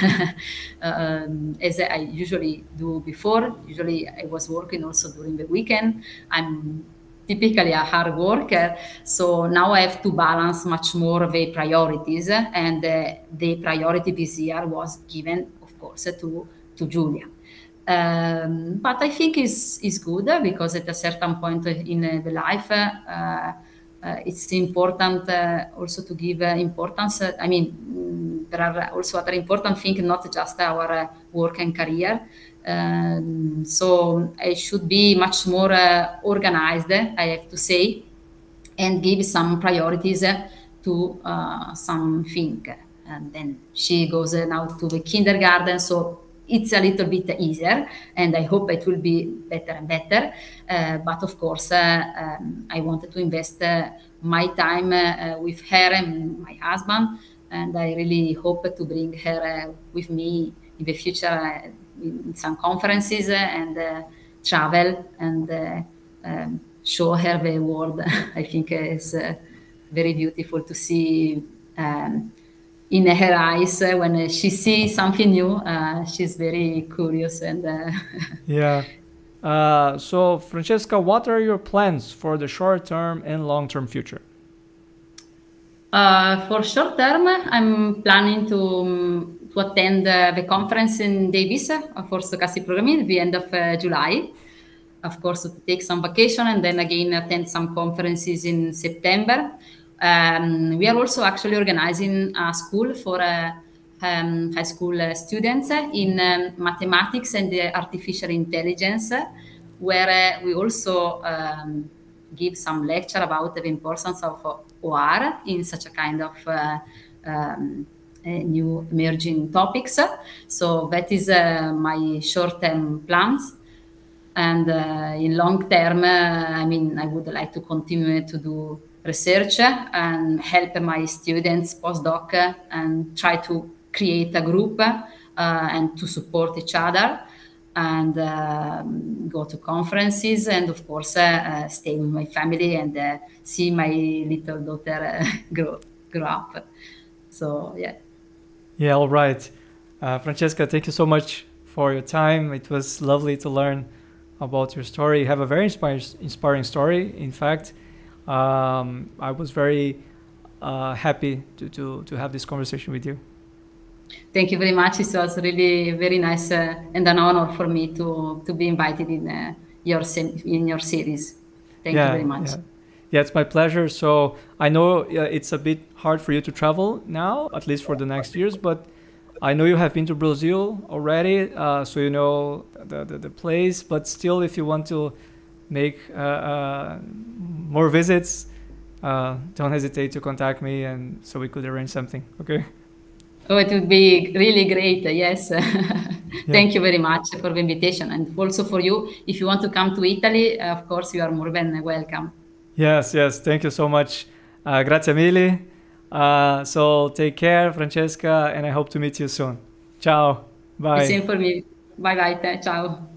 Speaker 2: as I usually do before. Usually I was working also during the weekend. I'm typically a hard worker, so now I have to balance much more the priorities, and the priority this year was given, of course, to Julia. But I think it's good because at a certain point in the life, it's important also to give importance. I mean, there are also other important things, not just our work and career. So I should be much more organized, I have to say, and give some priorities to something. And then she goes now to the kindergarten, so it's a little bit easier, and I hope it will be better and better. But of course, I wanted to invest my time with her and my husband, and I really hope to bring her with me in the future in some conferences and travel and show her the world. I think it's very beautiful to see in her eyes when she sees something new. She's very curious and
Speaker 1: Yeah. So, Francesca, what are your plans for the short-term and long-term future?
Speaker 2: For short term, I'm planning to attend the conference in Davis for stochastic programming at the end of July. Of course, to take some vacation and then again attend some conferences in September. We are also actually organizing a school for high school students in mathematics and artificial intelligence, where we also give some lecture about the importance of OR in such a kind of new emerging topics. So that is my short-term plans. And in long term, I mean, I would like to continue to do research and help my students postdoc and try to create a group and to support each other and go to conferences and of course stay with my family and see my little daughter grow up. So yeah.
Speaker 1: Yeah, all right. Francesca, thank you so much for your time. It was lovely to learn about your story. You have a very inspiring story. In fact, I was very happy to have this conversation with you.
Speaker 2: Thank you very much. It was really very nice and an honor for me to be invited in in your series. Thank you very
Speaker 1: Yeah,
Speaker 2: much.
Speaker 1: yeah. Yeah, it's my pleasure. So I know it's a bit hard for you to travel now, at least for the next years, but I know you have been to Brazil already, so you know the place. But still, if you want to make more visits, don't hesitate to contact me, and so we could arrange something. Okay?
Speaker 2: Oh, it would be really great. Yes.
Speaker 1: Yeah.
Speaker 2: Thank you very much for the invitation. And also for you, if you want to come to Italy, of course, you are more than welcome.
Speaker 1: Yes, yes. Thank you so much. Grazie mille. So take care, Francesca, and I hope to meet you soon. Ciao.
Speaker 2: The
Speaker 1: Bye.
Speaker 2: same for me. Bye bye. Ciao.